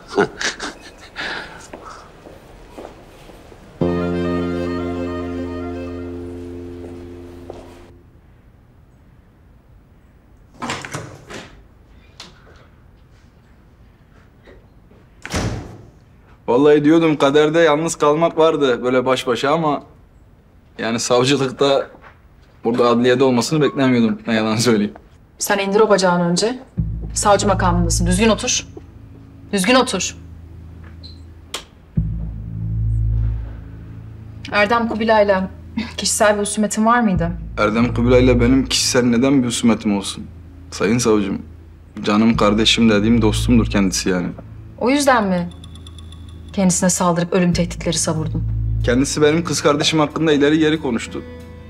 Vallahi diyordum kaderde yalnız kalmak vardı böyle baş başa ama... Yani savcılıkta burada adliyede olmasını beklemiyordum. Ne yalan söyleyeyim. Sen indir o bacağını önce. Savcı makamındasın. Düzgün otur. Düzgün otur. Erdem Kubilay'la kişisel bir husumetin var mıydı? Erdem Kubilay'la benim kişisel neden bir husumetim olsun? Sayın savcım, canım kardeşim dediğim dostumdur kendisi yani. O yüzden mi kendisine saldırıp ölüm tehditleri savurdun? Kendisi benim kız kardeşim hakkında ileri geri konuştu.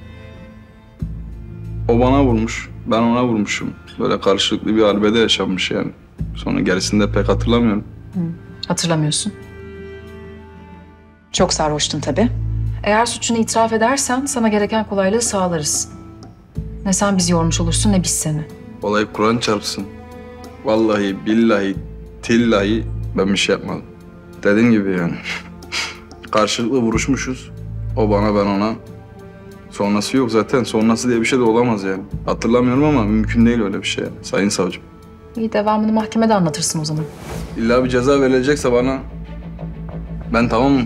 O bana vurmuş, ben ona vurmuşum. Böyle karşılıklı bir arbede yaşanmış yani. Sonra gerisini de pek hatırlamıyorum. Hatırlamıyorsun. Çok sarhoştun tabii. Eğer suçunu itiraf edersen sana gereken kolaylığı sağlarız. Ne sen bizi yormuş olursun ne biz seni. Olay Kur'an çarpsın. Vallahi, billahi, tillahi ben bir şey yapmadım. Dediğim gibi yani. Karşılıklı vuruşmuşuz. O bana, ben ona. Sonrası yok zaten. Sonrası diye bir şey de olamaz yani. Hatırlamıyorum ama mümkün değil öyle bir şey yani. Sayın savcım. İyi, devamını mahkemede anlatırsın o zaman. İlla bir ceza verilecekse bana... Ben tamamım.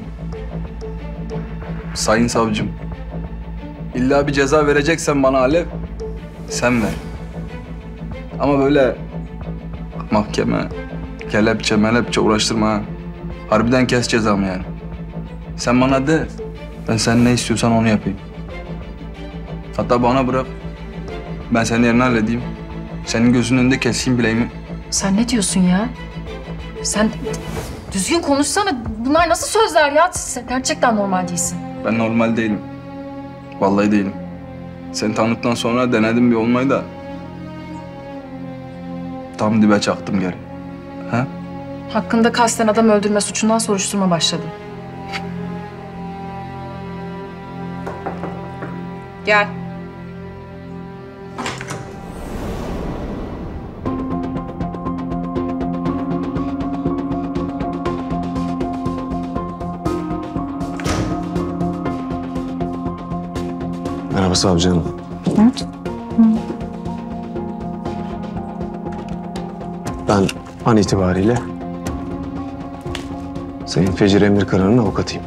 Sayın savcım. İlla bir ceza vereceksen bana Alev, sen ver. Ama böyle mahkeme, kelepçe, melepçe uğraştırma ha. Harbiden kes cezamı yani. Sen bana de, ben sen ne istiyorsan onu yapayım. Hatta bana bırak, ben senin yerini halledeyim. Senin gözünün önünde keseyim bileğimi. Sen ne diyorsun ya? Sen düzgün konuşsana. Bunlar nasıl sözler ya? Sen gerçekten normal değilsin. Ben normal değilim. Vallahi değilim. Seni tanıdıktan sonra denedim bir olmayı da... tam dibe çaktım geri. Ha? Hakkında kasten adam öldürme suçundan soruşturma başladı. Gel. Merhaba savcı hanım. Ben an itibariyle Sayın Fecir Emir Karan'ın avukatıyım.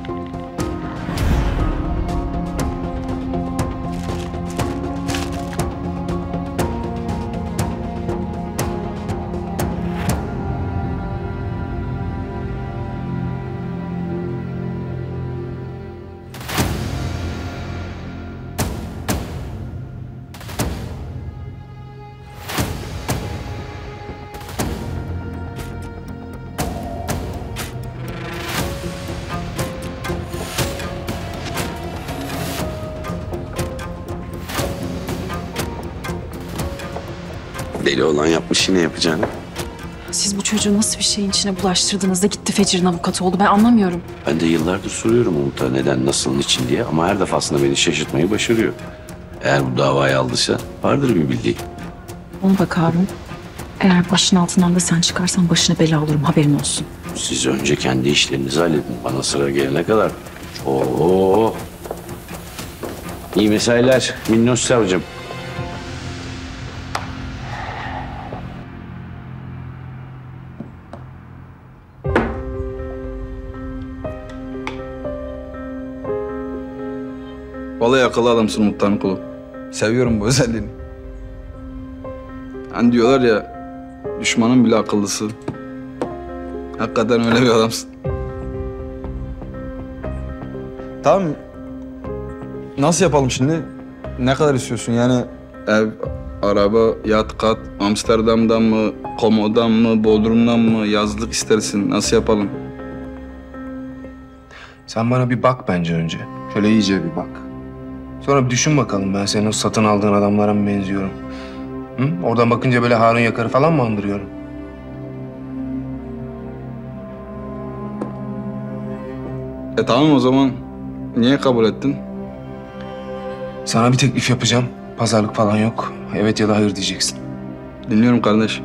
Deli olan yapmış yine yapacağını. Siz bu çocuğu nasıl bir şeyin içine bulaştırdığınızda gitti Fecir'in avukatı oldu, ben anlamıyorum. Ben de yıllardır soruyorum Umut'a neden, nasıl, niçin diye ama her defasında beni şaşırtmayı başarıyor. Eğer bu davayı aldıysa vardır bir bildiği. Ona bak Harun. Eğer başın altından da sen çıkarsan başına bela olurum, haberin olsun. Siz önce kendi işlerinizi halledin. Bana sıra gelene kadar. Oo. İyi mesailer Minnoş savcım. Vallahi akıllı adamsın Umut Tanrıkulu. Seviyorum bu özelliğini. Hani diyorlar ya, düşmanın bile akıllısı. Hakikaten öyle bir adamsın. Tamam. Nasıl yapalım şimdi? Ne kadar istiyorsun? Yani ev, araba, yat, kat, Amsterdam'dan mı, Komo'dan mı, Bodrum'dan mı, yazlık istersin? Nasıl yapalım? Sen bana bir bak bence önce. Şöyle iyice bir bak. Sonra bir düşün bakalım, ben senin o satın aldığın adamlara mı benziyorum? Hı? Oradan bakınca böyle Harun Yakar'ı falan mı andırıyorum? Tamam o zaman. Niye kabul ettin? Sana bir teklif yapacağım. Pazarlık falan yok. Evet ya da hayır diyeceksin. Dinliyorum kardeş.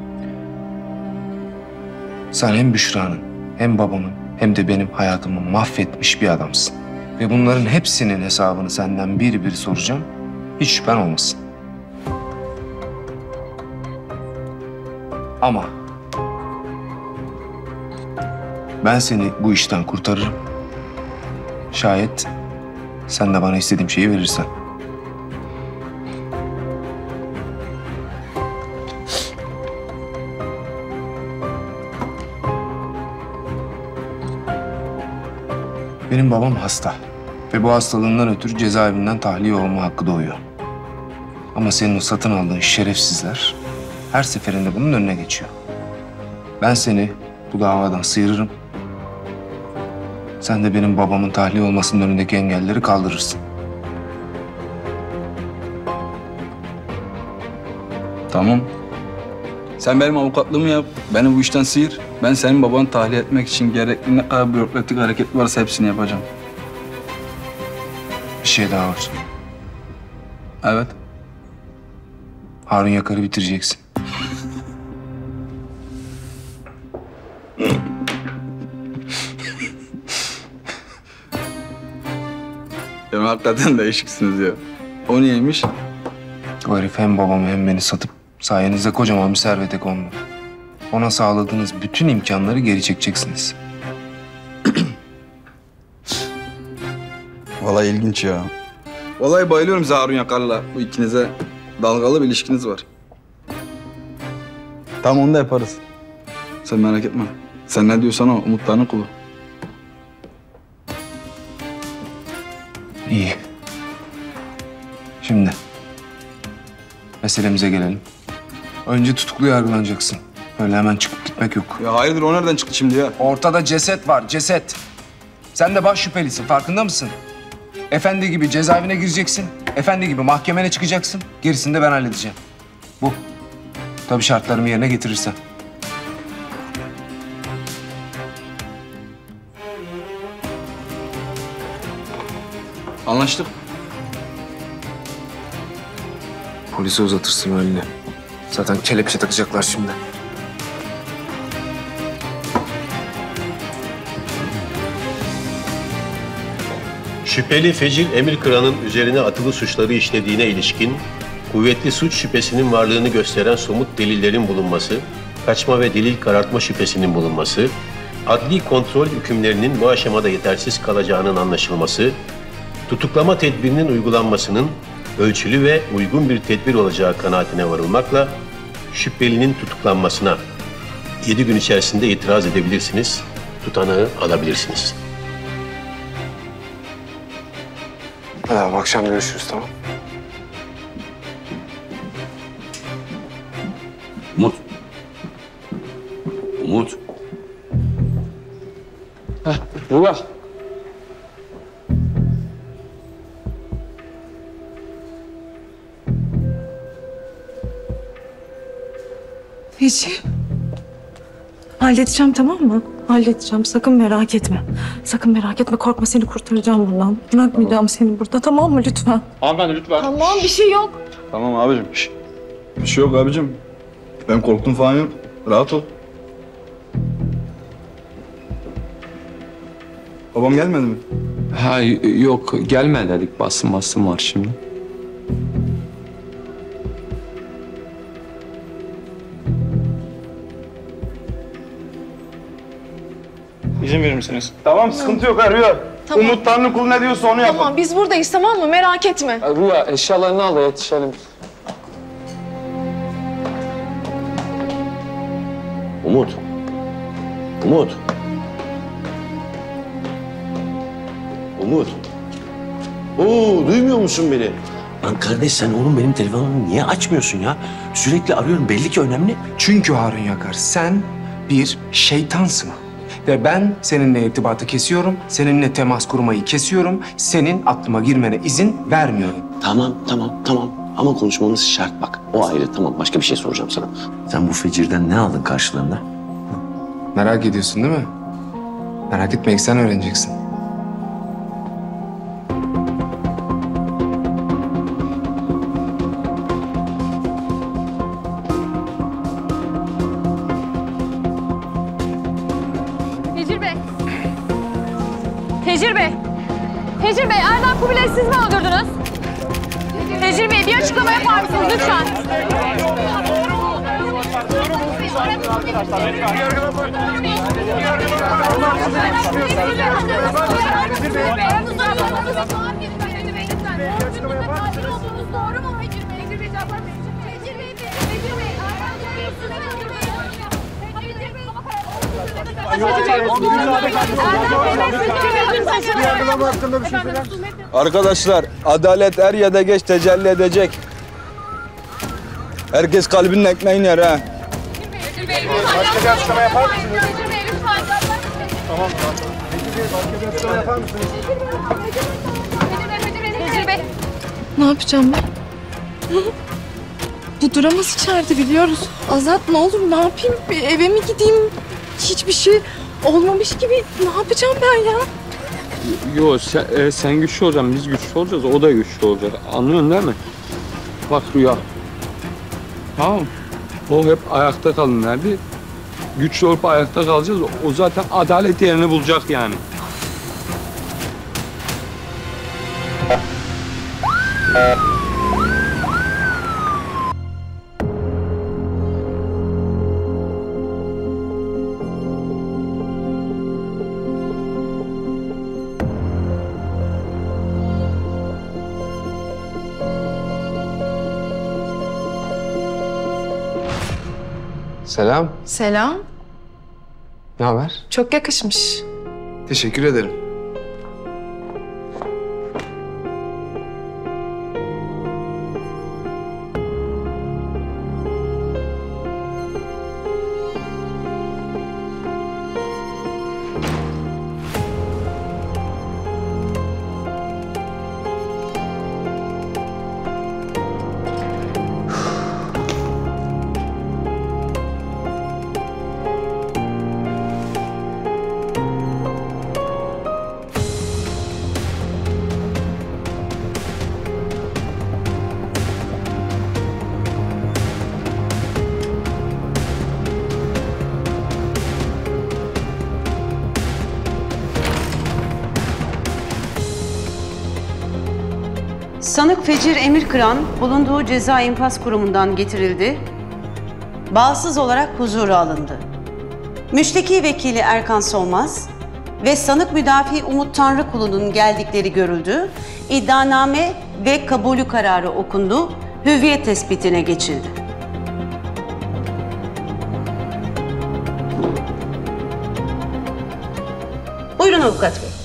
Sen hem Büşra'nın, hem babamın, hem de benim hayatımı mahvetmiş bir adamsın. Ve bunların hepsinin hesabını senden bir bir soracağım. Hiç şüphen olmasın. Ama ben seni bu işten kurtarırım. Şayet sen de bana istediğim şeyi verirsen. Benim babam hasta ve bu hastalığından ötürü cezaevinden tahliye olma hakkı doğuyor. Ama senin o satın aldığın şerefsizler her seferinde bunun önüne geçiyor. Ben seni bu davadan sıyırırım. Sen de benim babamın tahliye olmasının önündeki engelleri kaldırırsın. Tamam. Sen benim avukatlığımı yap, beni bu işten sıyır. Ben senin babanı tahliye etmek için gerekli ne kadar bürokratik hareket varsa hepsini yapacağım. Bir şey daha var. Evet. Harun Yakar'ı bitireceksin. Ya hakikaten değişiksiniz ya. O niyeymiş? O herif hem babamı hem beni satıp sayenizde kocaman bir servete kondu. Ona sağladığınız bütün imkanları geri çekeceksiniz. Vallahi ilginç ya. Vallahi bayılıyorum size Harun Yakar'la. Bu ikinize dalgalı bir ilişkiniz var. Tamam onu da yaparız. Sen merak etme. Sen ne diyorsan o, umutlarının kulu. İyi. Şimdi meselemize gelelim. Önce tutuklu yargılanacaksın. Öyle hemen çıkıp gitmek yok. Ya hayırdır o nereden çıktı şimdi ya? Ortada ceset var, ceset. Sen de baş şüphelisin, farkında mısın? Efendi gibi cezaevine gireceksin. Efendi gibi mahkemene çıkacaksın. Gerisini de ben halledeceğim. Bu. Tabii şartlarımı yerine getirirsen. Anlaştık. Polise uzatırsın elini. Zaten kelepçe takacaklar şimdi. Şüpheli Fecil Emirkıran'ın üzerine atılı suçları işlediğine ilişkin kuvvetli suç şüphesinin varlığını gösteren somut delillerin bulunması, kaçma ve delil karartma şüphesinin bulunması, adli kontrol hükümlerinin bu aşamada yetersiz kalacağının anlaşılması, tutuklama tedbirinin uygulanmasının ölçülü ve uygun bir tedbir olacağı kanaatine varılmakla şüphelinin tutuklanmasına 7 gün içerisinde itiraz edebilirsiniz, tutanağı alabilirsiniz. Hadi akşam görüşürüz, tamam? Umut. Umut. Ruha. Feci. Halledeceğim tamam mı? Halledeceğim. Sakın merak etme. Sakın merak etme. Korkma seni kurtaracağım buradan. Bırakmayacağım seni burada tamam mı lütfen? Hanımefendi lütfen. Tamam bir şey yok. Tamam abicim. Bir şey yok abicim. Ben korktum falan yok. Rahat ol. Babam gelmedi mi? Ha yok gelme dedik. Basın var şimdi. İzin verir misiniz? Tamam sıkıntı yok arıyor. Tamam. Umut Tanrı kul ne diyorsa onu yapın. Tamam biz buradayız tamam mı? Merak etme. Ruha eşyalarını al da yetişelim. Umut. Umut. Umut. Oo, duymuyor musun beni? Lan kardeş sen oğlum benim telefonumu niye açmıyorsun ya? Sürekli arıyorum belli ki önemli. Çünkü Harun Yakar sen bir şeytansın. Ve ben seninle irtibatı kesiyorum, seninle temas kurmayı kesiyorum, senin aklıma girmene izin vermiyorum. Tamam. Ama konuşmamız şart bak. O ayrı tamam. Başka bir şey soracağım sana. Sen bu Fecir'den ne aldın karşılığında? Merak ediyorsun değil mi? Merak etme, sen öğreneceksin. Fecir Bey. Fecir Bey. Fecir Bey, Erdem Kubilay'ı siz mi öldürdünüz? Fecir Bey, bir açıklama yapar mısınız lütfen? Arkadaşlar, adalet er ya da geç tecelli edecek. Herkes kalbinin ekmeğini yer ha. Başka bir açıklama yapar mısınız? Tamam. Başka bir açıklama yapar mısınız? Fecir Bey. Ne yapacağım ben? Bu duramaz içeride biliyoruz. Azat ne olur ne yapayım? Bir eve mi gideyim? Hiçbir şey olmamış gibi ne yapacağım ben ya? Yo sen güçlü olacaksın, biz güçlü olacağız, o da güçlü olacak. Anlıyorsun değil mi? Bak Rüya. Tamam. O hep ayakta kalın derdi. Güçlü olup ayakta kalacağız. O zaten adalet yerini bulacak yani. Selam. Selam. Ne haber? Çok yakışmış. Teşekkür ederim. Sanık Fecir Emirkıran bulunduğu ceza infaz kurumundan getirildi. Bağımsız olarak huzura alındı. Müşteki vekili Erkan Solmaz ve sanık müdafi Umut Tanrıkulu'nun geldikleri görüldü. İddianame ve kabulü kararı okundu. Hüviyet tespitine geçildi. Buyurun avukat bey.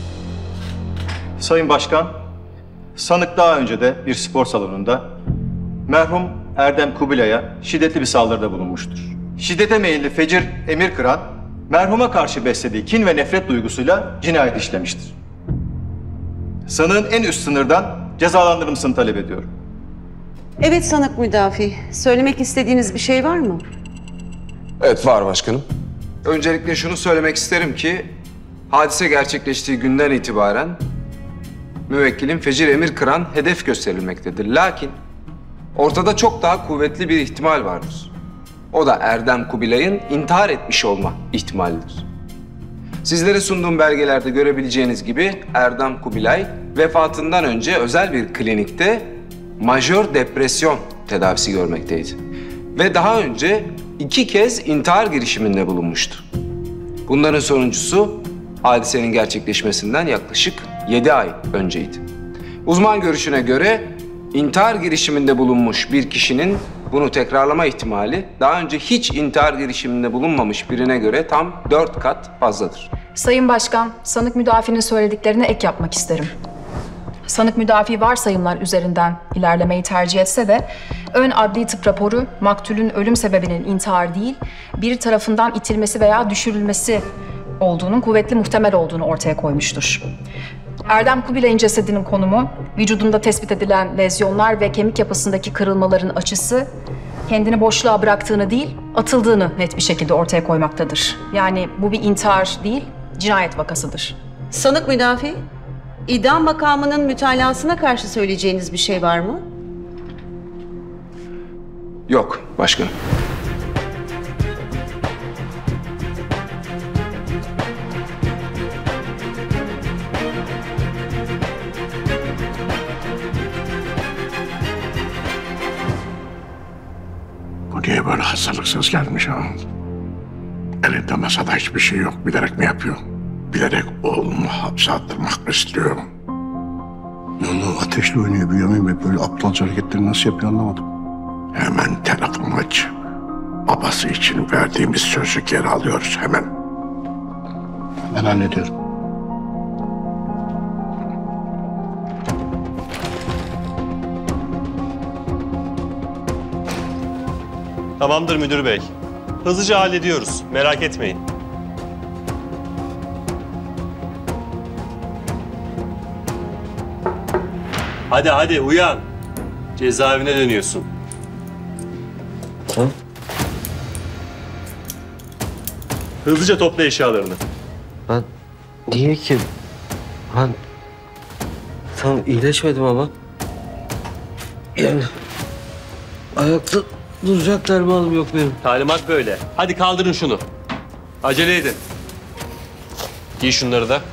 Sayın Başkan, sanık daha önce de bir spor salonunda merhum Erdem Kubilay'a şiddetli bir saldırıda bulunmuştur. Şiddete meyilli Fecir Emirkıran, merhuma karşı beslediği kin ve nefret duygusuyla cinayet işlemiştir. Sanığın en üst sınırdan cezalandırılmasını talep ediyorum. Evet sanık müdafi. Söylemek istediğiniz bir şey var mı? Evet var başkanım. Öncelikle şunu söylemek isterim ki hadise gerçekleştiği günden itibaren müvekkilin Fecir Emirkıran hedef gösterilmektedir. Lakin ortada çok daha kuvvetli bir ihtimal vardır. O da Erdem Kubilay'ın intihar etmiş olma ihtimalidir. Sizlere sunduğum belgelerde görebileceğiniz gibi Erdem Kubilay vefatından önce özel bir klinikte majör depresyon tedavisi görmekteydi. Ve daha önce 2 kez intihar girişiminde bulunmuştu. Bunların sonuncusu hadisenin gerçekleşmesinden yaklaşık 7 ay önceydi. Uzman görüşüne göre intihar girişiminde bulunmuş bir kişinin bunu tekrarlama ihtimali daha önce hiç intihar girişiminde bulunmamış birine göre tam 4 kat fazladır. Sayın Başkan, sanık müdafinin söylediklerine ek yapmak isterim. Sanık müdafi varsayımlar üzerinden ilerlemeyi tercih etse de ön adli tıp raporu maktulün ölüm sebebinin intihar değil, bir tarafından itilmesi veya düşürülmesi olduğunun kuvvetli muhtemel olduğunu ortaya koymuştur. Erdem Kubilay'ın cesedinin konumu, vücudunda tespit edilen lezyonlar ve kemik yapısındaki kırılmaların açısı kendini boşluğa bıraktığını değil, atıldığını net bir şekilde ortaya koymaktadır. Yani bu bir intihar değil, cinayet vakasıdır. Sanık müdafi, idam makamının mütalasına karşı söyleyeceğiniz bir şey var mı? Yok başkanım. Bu niye böyle hazırlıksız gelmiş ha? Elinde masada hiçbir şey yok. Bilerek mi yapıyor? Bilerek oğlumu hapse attırmak mı istiyor? Yolu ateşle oynuyor Bünyamin Bey. Böyle aptalca hareketleri nasıl yapıyor anlamadım. Hemen telefon aç. Babası için verdiğimiz sözü geri alıyoruz hemen. Hemen hallediyorum. Tamamdır müdür bey. Hızlıca hallediyoruz. Merak etmeyin. Hadi uyan. Cezaevine dönüyorsun. Hızlıca topla eşyalarını. Ben niye ki? Ben tam iyileşmedim ama. Yani ayakta duracak dermanım yok benim. Talimat böyle. Hadi kaldırın şunu. Acele edin. Giy şunları da.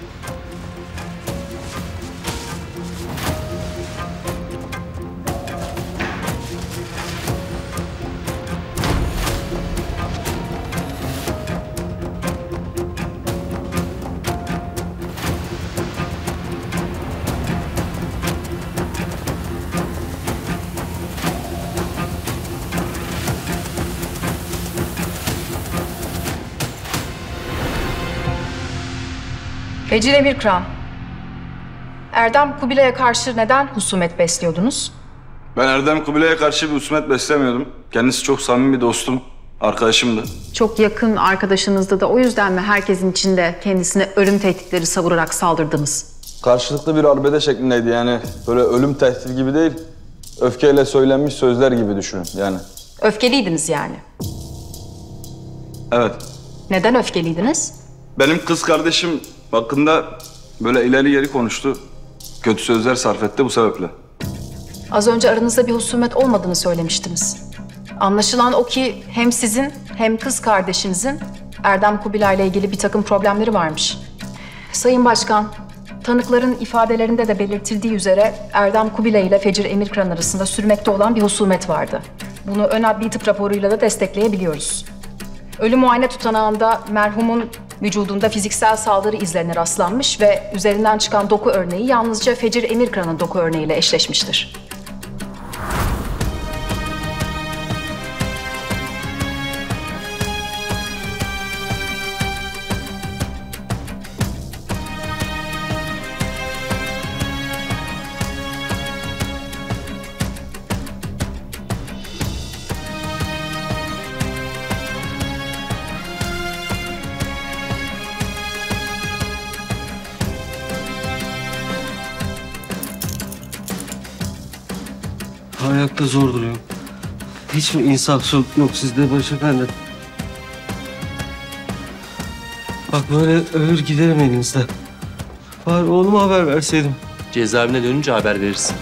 Fecir Emirkıran, Erdem Kubilay'a karşı neden husumet besliyordunuz? Ben Erdem Kubilay'a karşı bir husumet beslemiyordum. Kendisi çok samimi bir dostum, arkadaşımdı. Çok yakın arkadaşınızdı da o yüzden mi herkesin içinde kendisine ölüm tehditleri savurarak saldırdınız? Karşılıklı bir arbede şeklindeydi yani. Böyle ölüm tehdidi gibi değil, öfkeyle söylenmiş sözler gibi düşünün yani. Öfkeliydiniz yani. Evet. Neden öfkeliydiniz? Benim kız kardeşim hakkında böyle ileri geri konuştu. Kötü sözler sarf etti bu sebeple. Az önce aranızda bir husumet olmadığını söylemiştiniz. Anlaşılan o ki hem sizin hem kız kardeşinizin Erdem Kubilay'la ilgili bir takım problemleri varmış. Sayın Başkan, tanıkların ifadelerinde de belirtildiği üzere Erdem Kubilay ile Fecir Emirkıran arasında sürmekte olan bir husumet vardı. Bunu ön adli tıp raporuyla da destekleyebiliyoruz. Ölü muayene tutanağında merhumun vücudunda fiziksel saldırı izlerine rastlanmış ve üzerinden çıkan doku örneği yalnızca Fecir Emirkıran'ın doku örneğiyle eşleşmiştir. Ayakta zor duruyorum. Hiç mi insaf yok sizde Başak anne? Bak böyle ölür giderim elinizden. Bari oğluma haber verseydim. Cezaevine dönünce haber verirsin.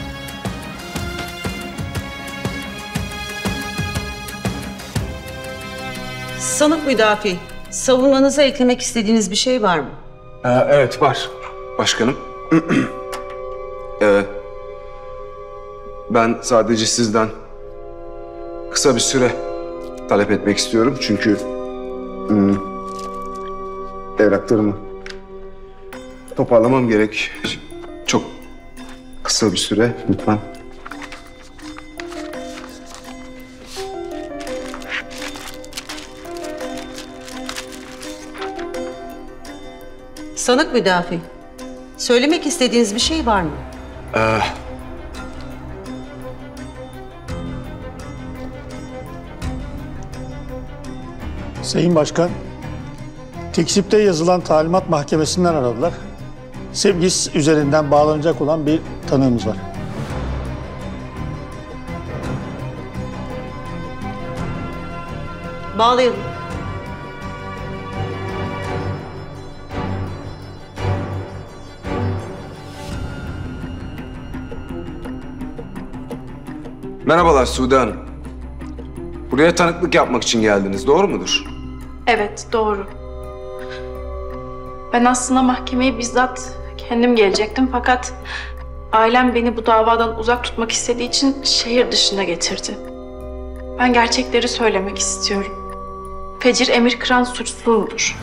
Sanık müdafi, savunmanıza eklemek istediğiniz bir şey var mı? Evet var başkanım. Ben sadece sizden kısa bir süre talep etmek istiyorum. Çünkü evraklarımı toparlamam gerek. Çok kısa bir süre lütfen. Sanık müdafi. Söylemek istediğiniz bir şey var mı? Sayın Başkan, tekzipte yazılan talimat mahkemesinden aradılar. Sevgis üzerinden bağlanacak olan bir tanığımız var. Bağlayalım. Merhabalar Sude Hanım. Buraya tanıklık yapmak için geldiniz, doğru mudur? Evet, doğru. Ben aslında mahkemeye bizzat kendim gelecektim fakat ailem beni bu davadan uzak tutmak istediği için şehir dışına getirdi. Ben gerçekleri söylemek istiyorum. Fecir Emirkıran suçsuzdur.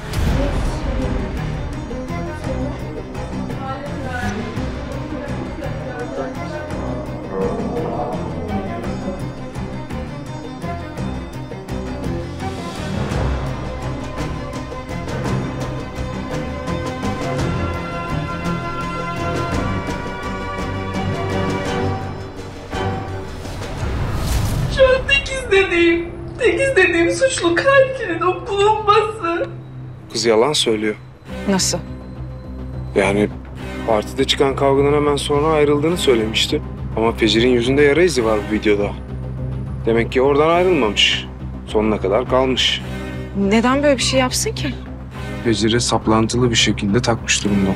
Şu an tek istediğim suçlu katilin o bulunması. Kız yalan söylüyor. Nasıl? Yani partide çıkan kavgadan hemen sonra ayrıldığını söylemişti. Ama Fecir'in yüzünde yara izi var bu videoda. Demek ki oradan ayrılmamış. Sonuna kadar kalmış. Neden böyle bir şey yapsın ki? Fecir'e saplantılı bir şekilde takmış durumda.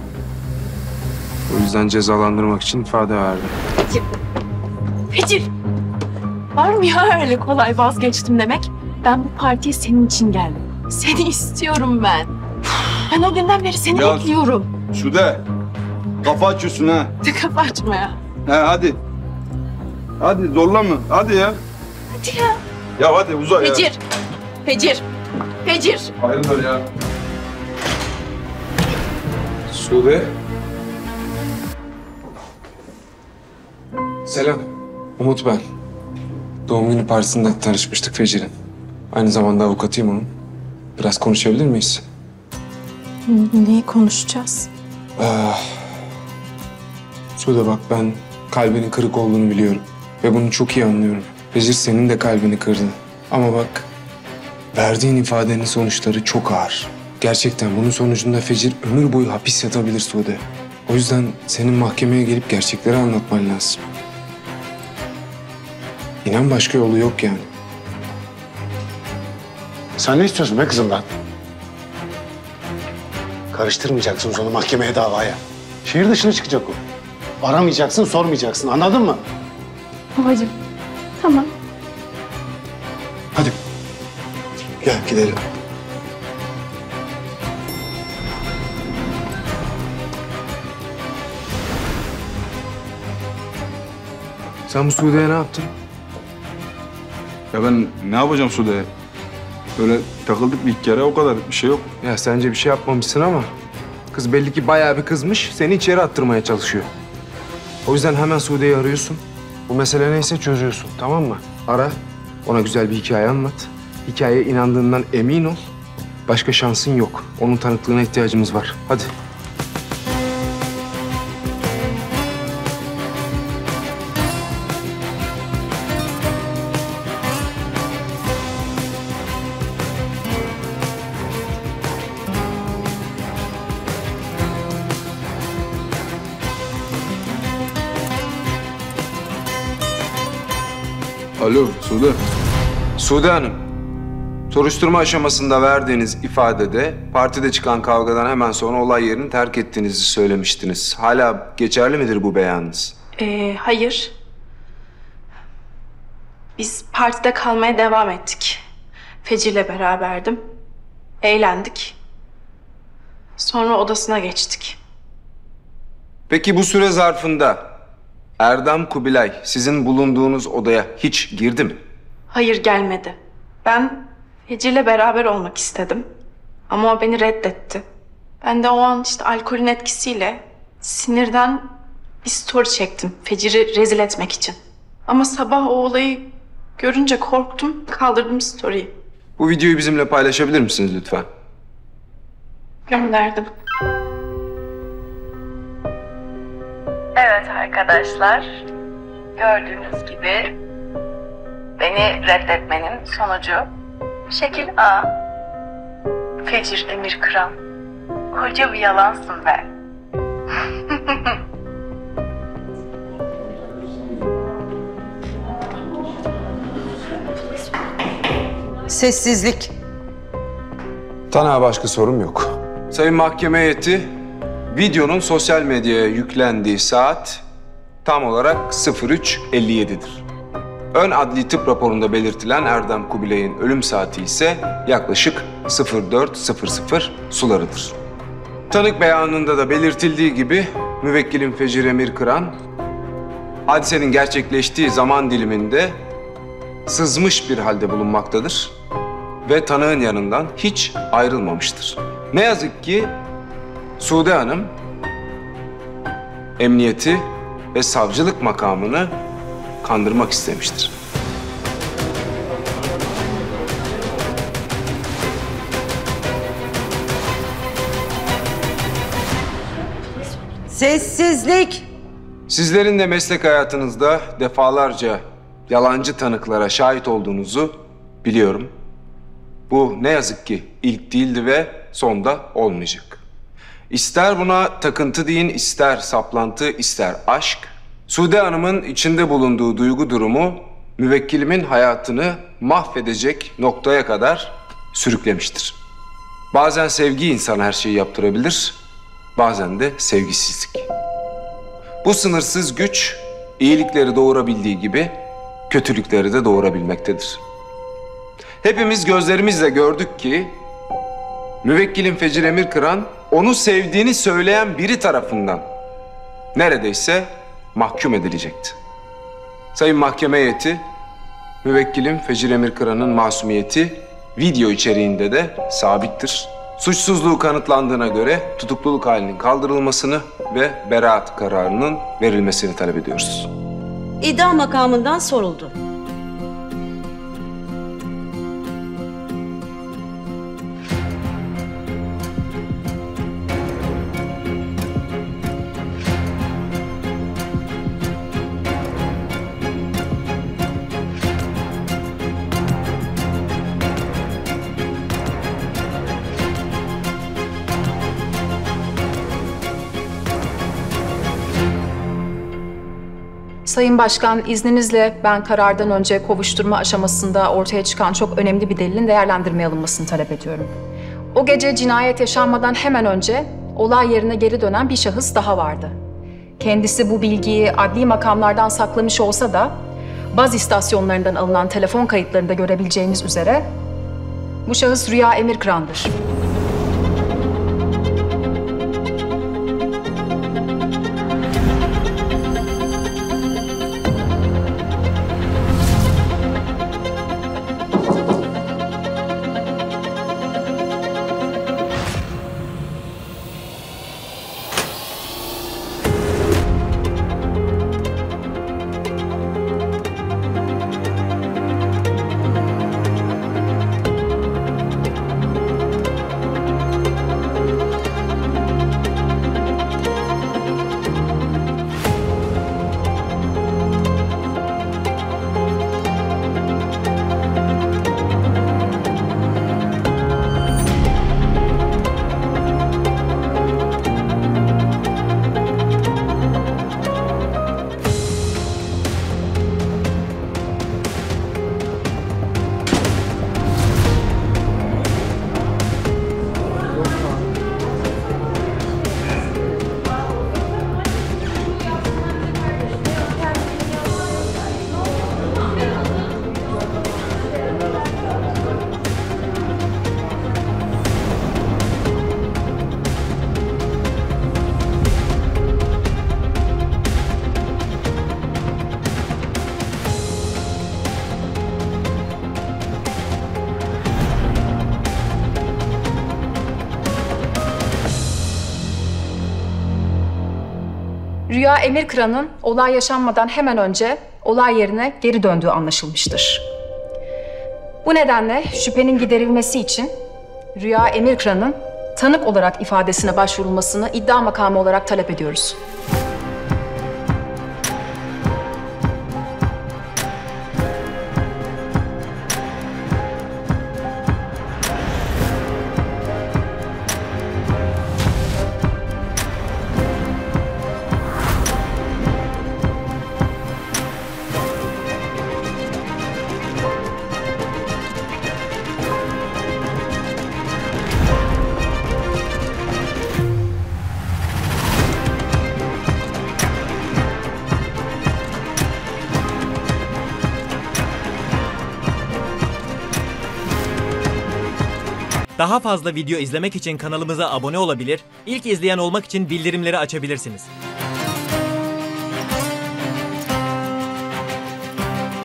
O yüzden cezalandırmak için ifade verdi. Fecir! Var mı ya öyle kolay vazgeçtim demek? Ben bu partiye senin için geldim. Seni istiyorum ben. Ben o günden beri seni Ya, bekliyorum. Sude, kafa açıyorsun ha. Kafa açma ya. He hadi. Hadi zorlama, hadi ya. Hadi ya. Ya hadi uza ya. Fecir! Fecir! Fecir! Hayırdır ya? Sude. Selam. Umut ben. Doğum günü partisinde tanışmıştık Fecir'in. Aynı zamanda avukatıyım onun. Biraz konuşabilir miyiz? Neyi konuşacağız? Sude bak ben kalbinin kırık olduğunu biliyorum. Ve bunu çok iyi anlıyorum. Fecir senin de kalbini kırdı. Ama bak verdiğin ifadenin sonuçları çok ağır. Gerçekten bunun sonucunda Fecir ömür boyu hapis yatabilir Sude. O yüzden senin mahkemeye gelip gerçekleri anlatman lazım. İnan başka yolu yok yani. Sen ne istiyorsun be kızımdan? Karıştırmayacaksın onu mahkemeye, davaya. Şehir dışına çıkacak o. Aramayacaksın, sormayacaksın. Anladın mı? Babacığım, tamam. Hadi. Gel gidelim. Sen bu Sude'ye ne yaptın? Ya ben ne yapacağım Sude'ye? Öyle takıldık bir iki kere, o kadar, bir şey yok. Ya sence bir şey yapmamışsın ama kız belli ki bayağı bir kızmış, seni içeri attırmaya çalışıyor. O yüzden hemen Sude'yi arıyorsun. Bu mesele neyse çözüyorsun, tamam mı? Ara, ona güzel bir hikaye anlat. Hikayeye inandığından emin ol. Başka şansın yok. Onun tanıklığına ihtiyacımız var. Hadi. Alo Sude. Sude Hanım, soruşturma aşamasında verdiğiniz ifadede partide çıkan kavgadan hemen sonra olay yerini terk ettiğinizi söylemiştiniz. Hala geçerli midir bu beyanınız? Hayır. Biz partide kalmaya devam ettik. Fecir'le beraberdim. Eğlendik. Sonra odasına geçtik. Peki bu süre zarfında Erdem Kubilay sizin bulunduğunuz odaya hiç girdi mi? Hayır, gelmedi. Ben Fecir'le beraber olmak istedim. Ama o beni reddetti. Ben de o an işte alkolün etkisiyle sinirden bir story çektim. Fecir'i rezil etmek için. Ama sabah o olayı görünce korktum. Kaldırdım story'yi. Bu videoyu bizimle paylaşabilir misiniz lütfen? Gönderdim. Evet arkadaşlar, gördüğünüz gibi beni reddetmenin sonucu şekil A. Fecir Emir Kıran, koca bir yalansın be. Sessizlik. Tanığa başka sorum yok. Sayın Mahkeme Heyeti, videonun sosyal medyaya yüklendiği saat tam olarak 03:57'dir. Ön adli tıp raporunda belirtilen Erdem Kubilay'ın ölüm saati ise yaklaşık 04:00 sularıdır. Tanık beyanında da belirtildiği gibi müvekkilim Fecir Emir Kıran, hadisenin gerçekleştiği zaman diliminde sızmış bir halde bulunmaktadır ve tanığın yanından hiç ayrılmamıştır. Ne yazık ki Sude Hanım, emniyeti ve savcılık makamını kandırmak istemiştir. Sessizlik. Sizlerin de meslek hayatınızda defalarca yalancı tanıklara şahit olduğunuzu biliyorum. Bu ne yazık ki ilk değildi ve son da olmayacak. İster buna takıntı deyin, ister saplantı, ister aşk, Sude Hanım'ın içinde bulunduğu duygu durumu müvekkilimin hayatını mahvedecek noktaya kadar sürüklemiştir. Bazen sevgi insana her şeyi yaptırabilir, bazen de sevgisizlik. Bu sınırsız güç iyilikleri doğurabildiği gibi kötülükleri de doğurabilmektedir. Hepimiz gözlerimizle gördük ki müvekkilim Fecir Emir Kıran onu sevdiğini söyleyen biri tarafından neredeyse mahkum edilecekti. Sayın Mahkeme Heyeti, müvekkilim Fecir Emir Kıran'ın masumiyeti video içeriğinde de sabittir. Suçsuzluğu kanıtlandığına göre tutukluluk halinin kaldırılmasını ve beraat kararının verilmesini talep ediyoruz. İddia makamından soruldu. Sayın Başkan, izninizle ben karardan önce kovuşturma aşamasında ortaya çıkan çok önemli bir delilin değerlendirmeye alınmasını talep ediyorum. O gece cinayet yaşanmadan hemen önce olay yerine geri dönen bir şahıs daha vardı. Kendisi bu bilgiyi adli makamlardan saklamış olsa da baz istasyonlarından alınan telefon kayıtlarında görebileceğiniz üzere bu şahıs Rüya Emir Kıran'dır. Rüya Emir Kıran'ın olay yaşanmadan hemen önce olay yerine geri döndüğü anlaşılmıştır. Bu nedenle şüphenin giderilmesi için Rüya Emir Kıran'ın tanık olarak ifadesine başvurulmasını iddia makamı olarak talep ediyoruz. Daha fazla video izlemek için kanalımıza abone olabilir, ilk izleyen olmak için bildirimleri açabilirsiniz.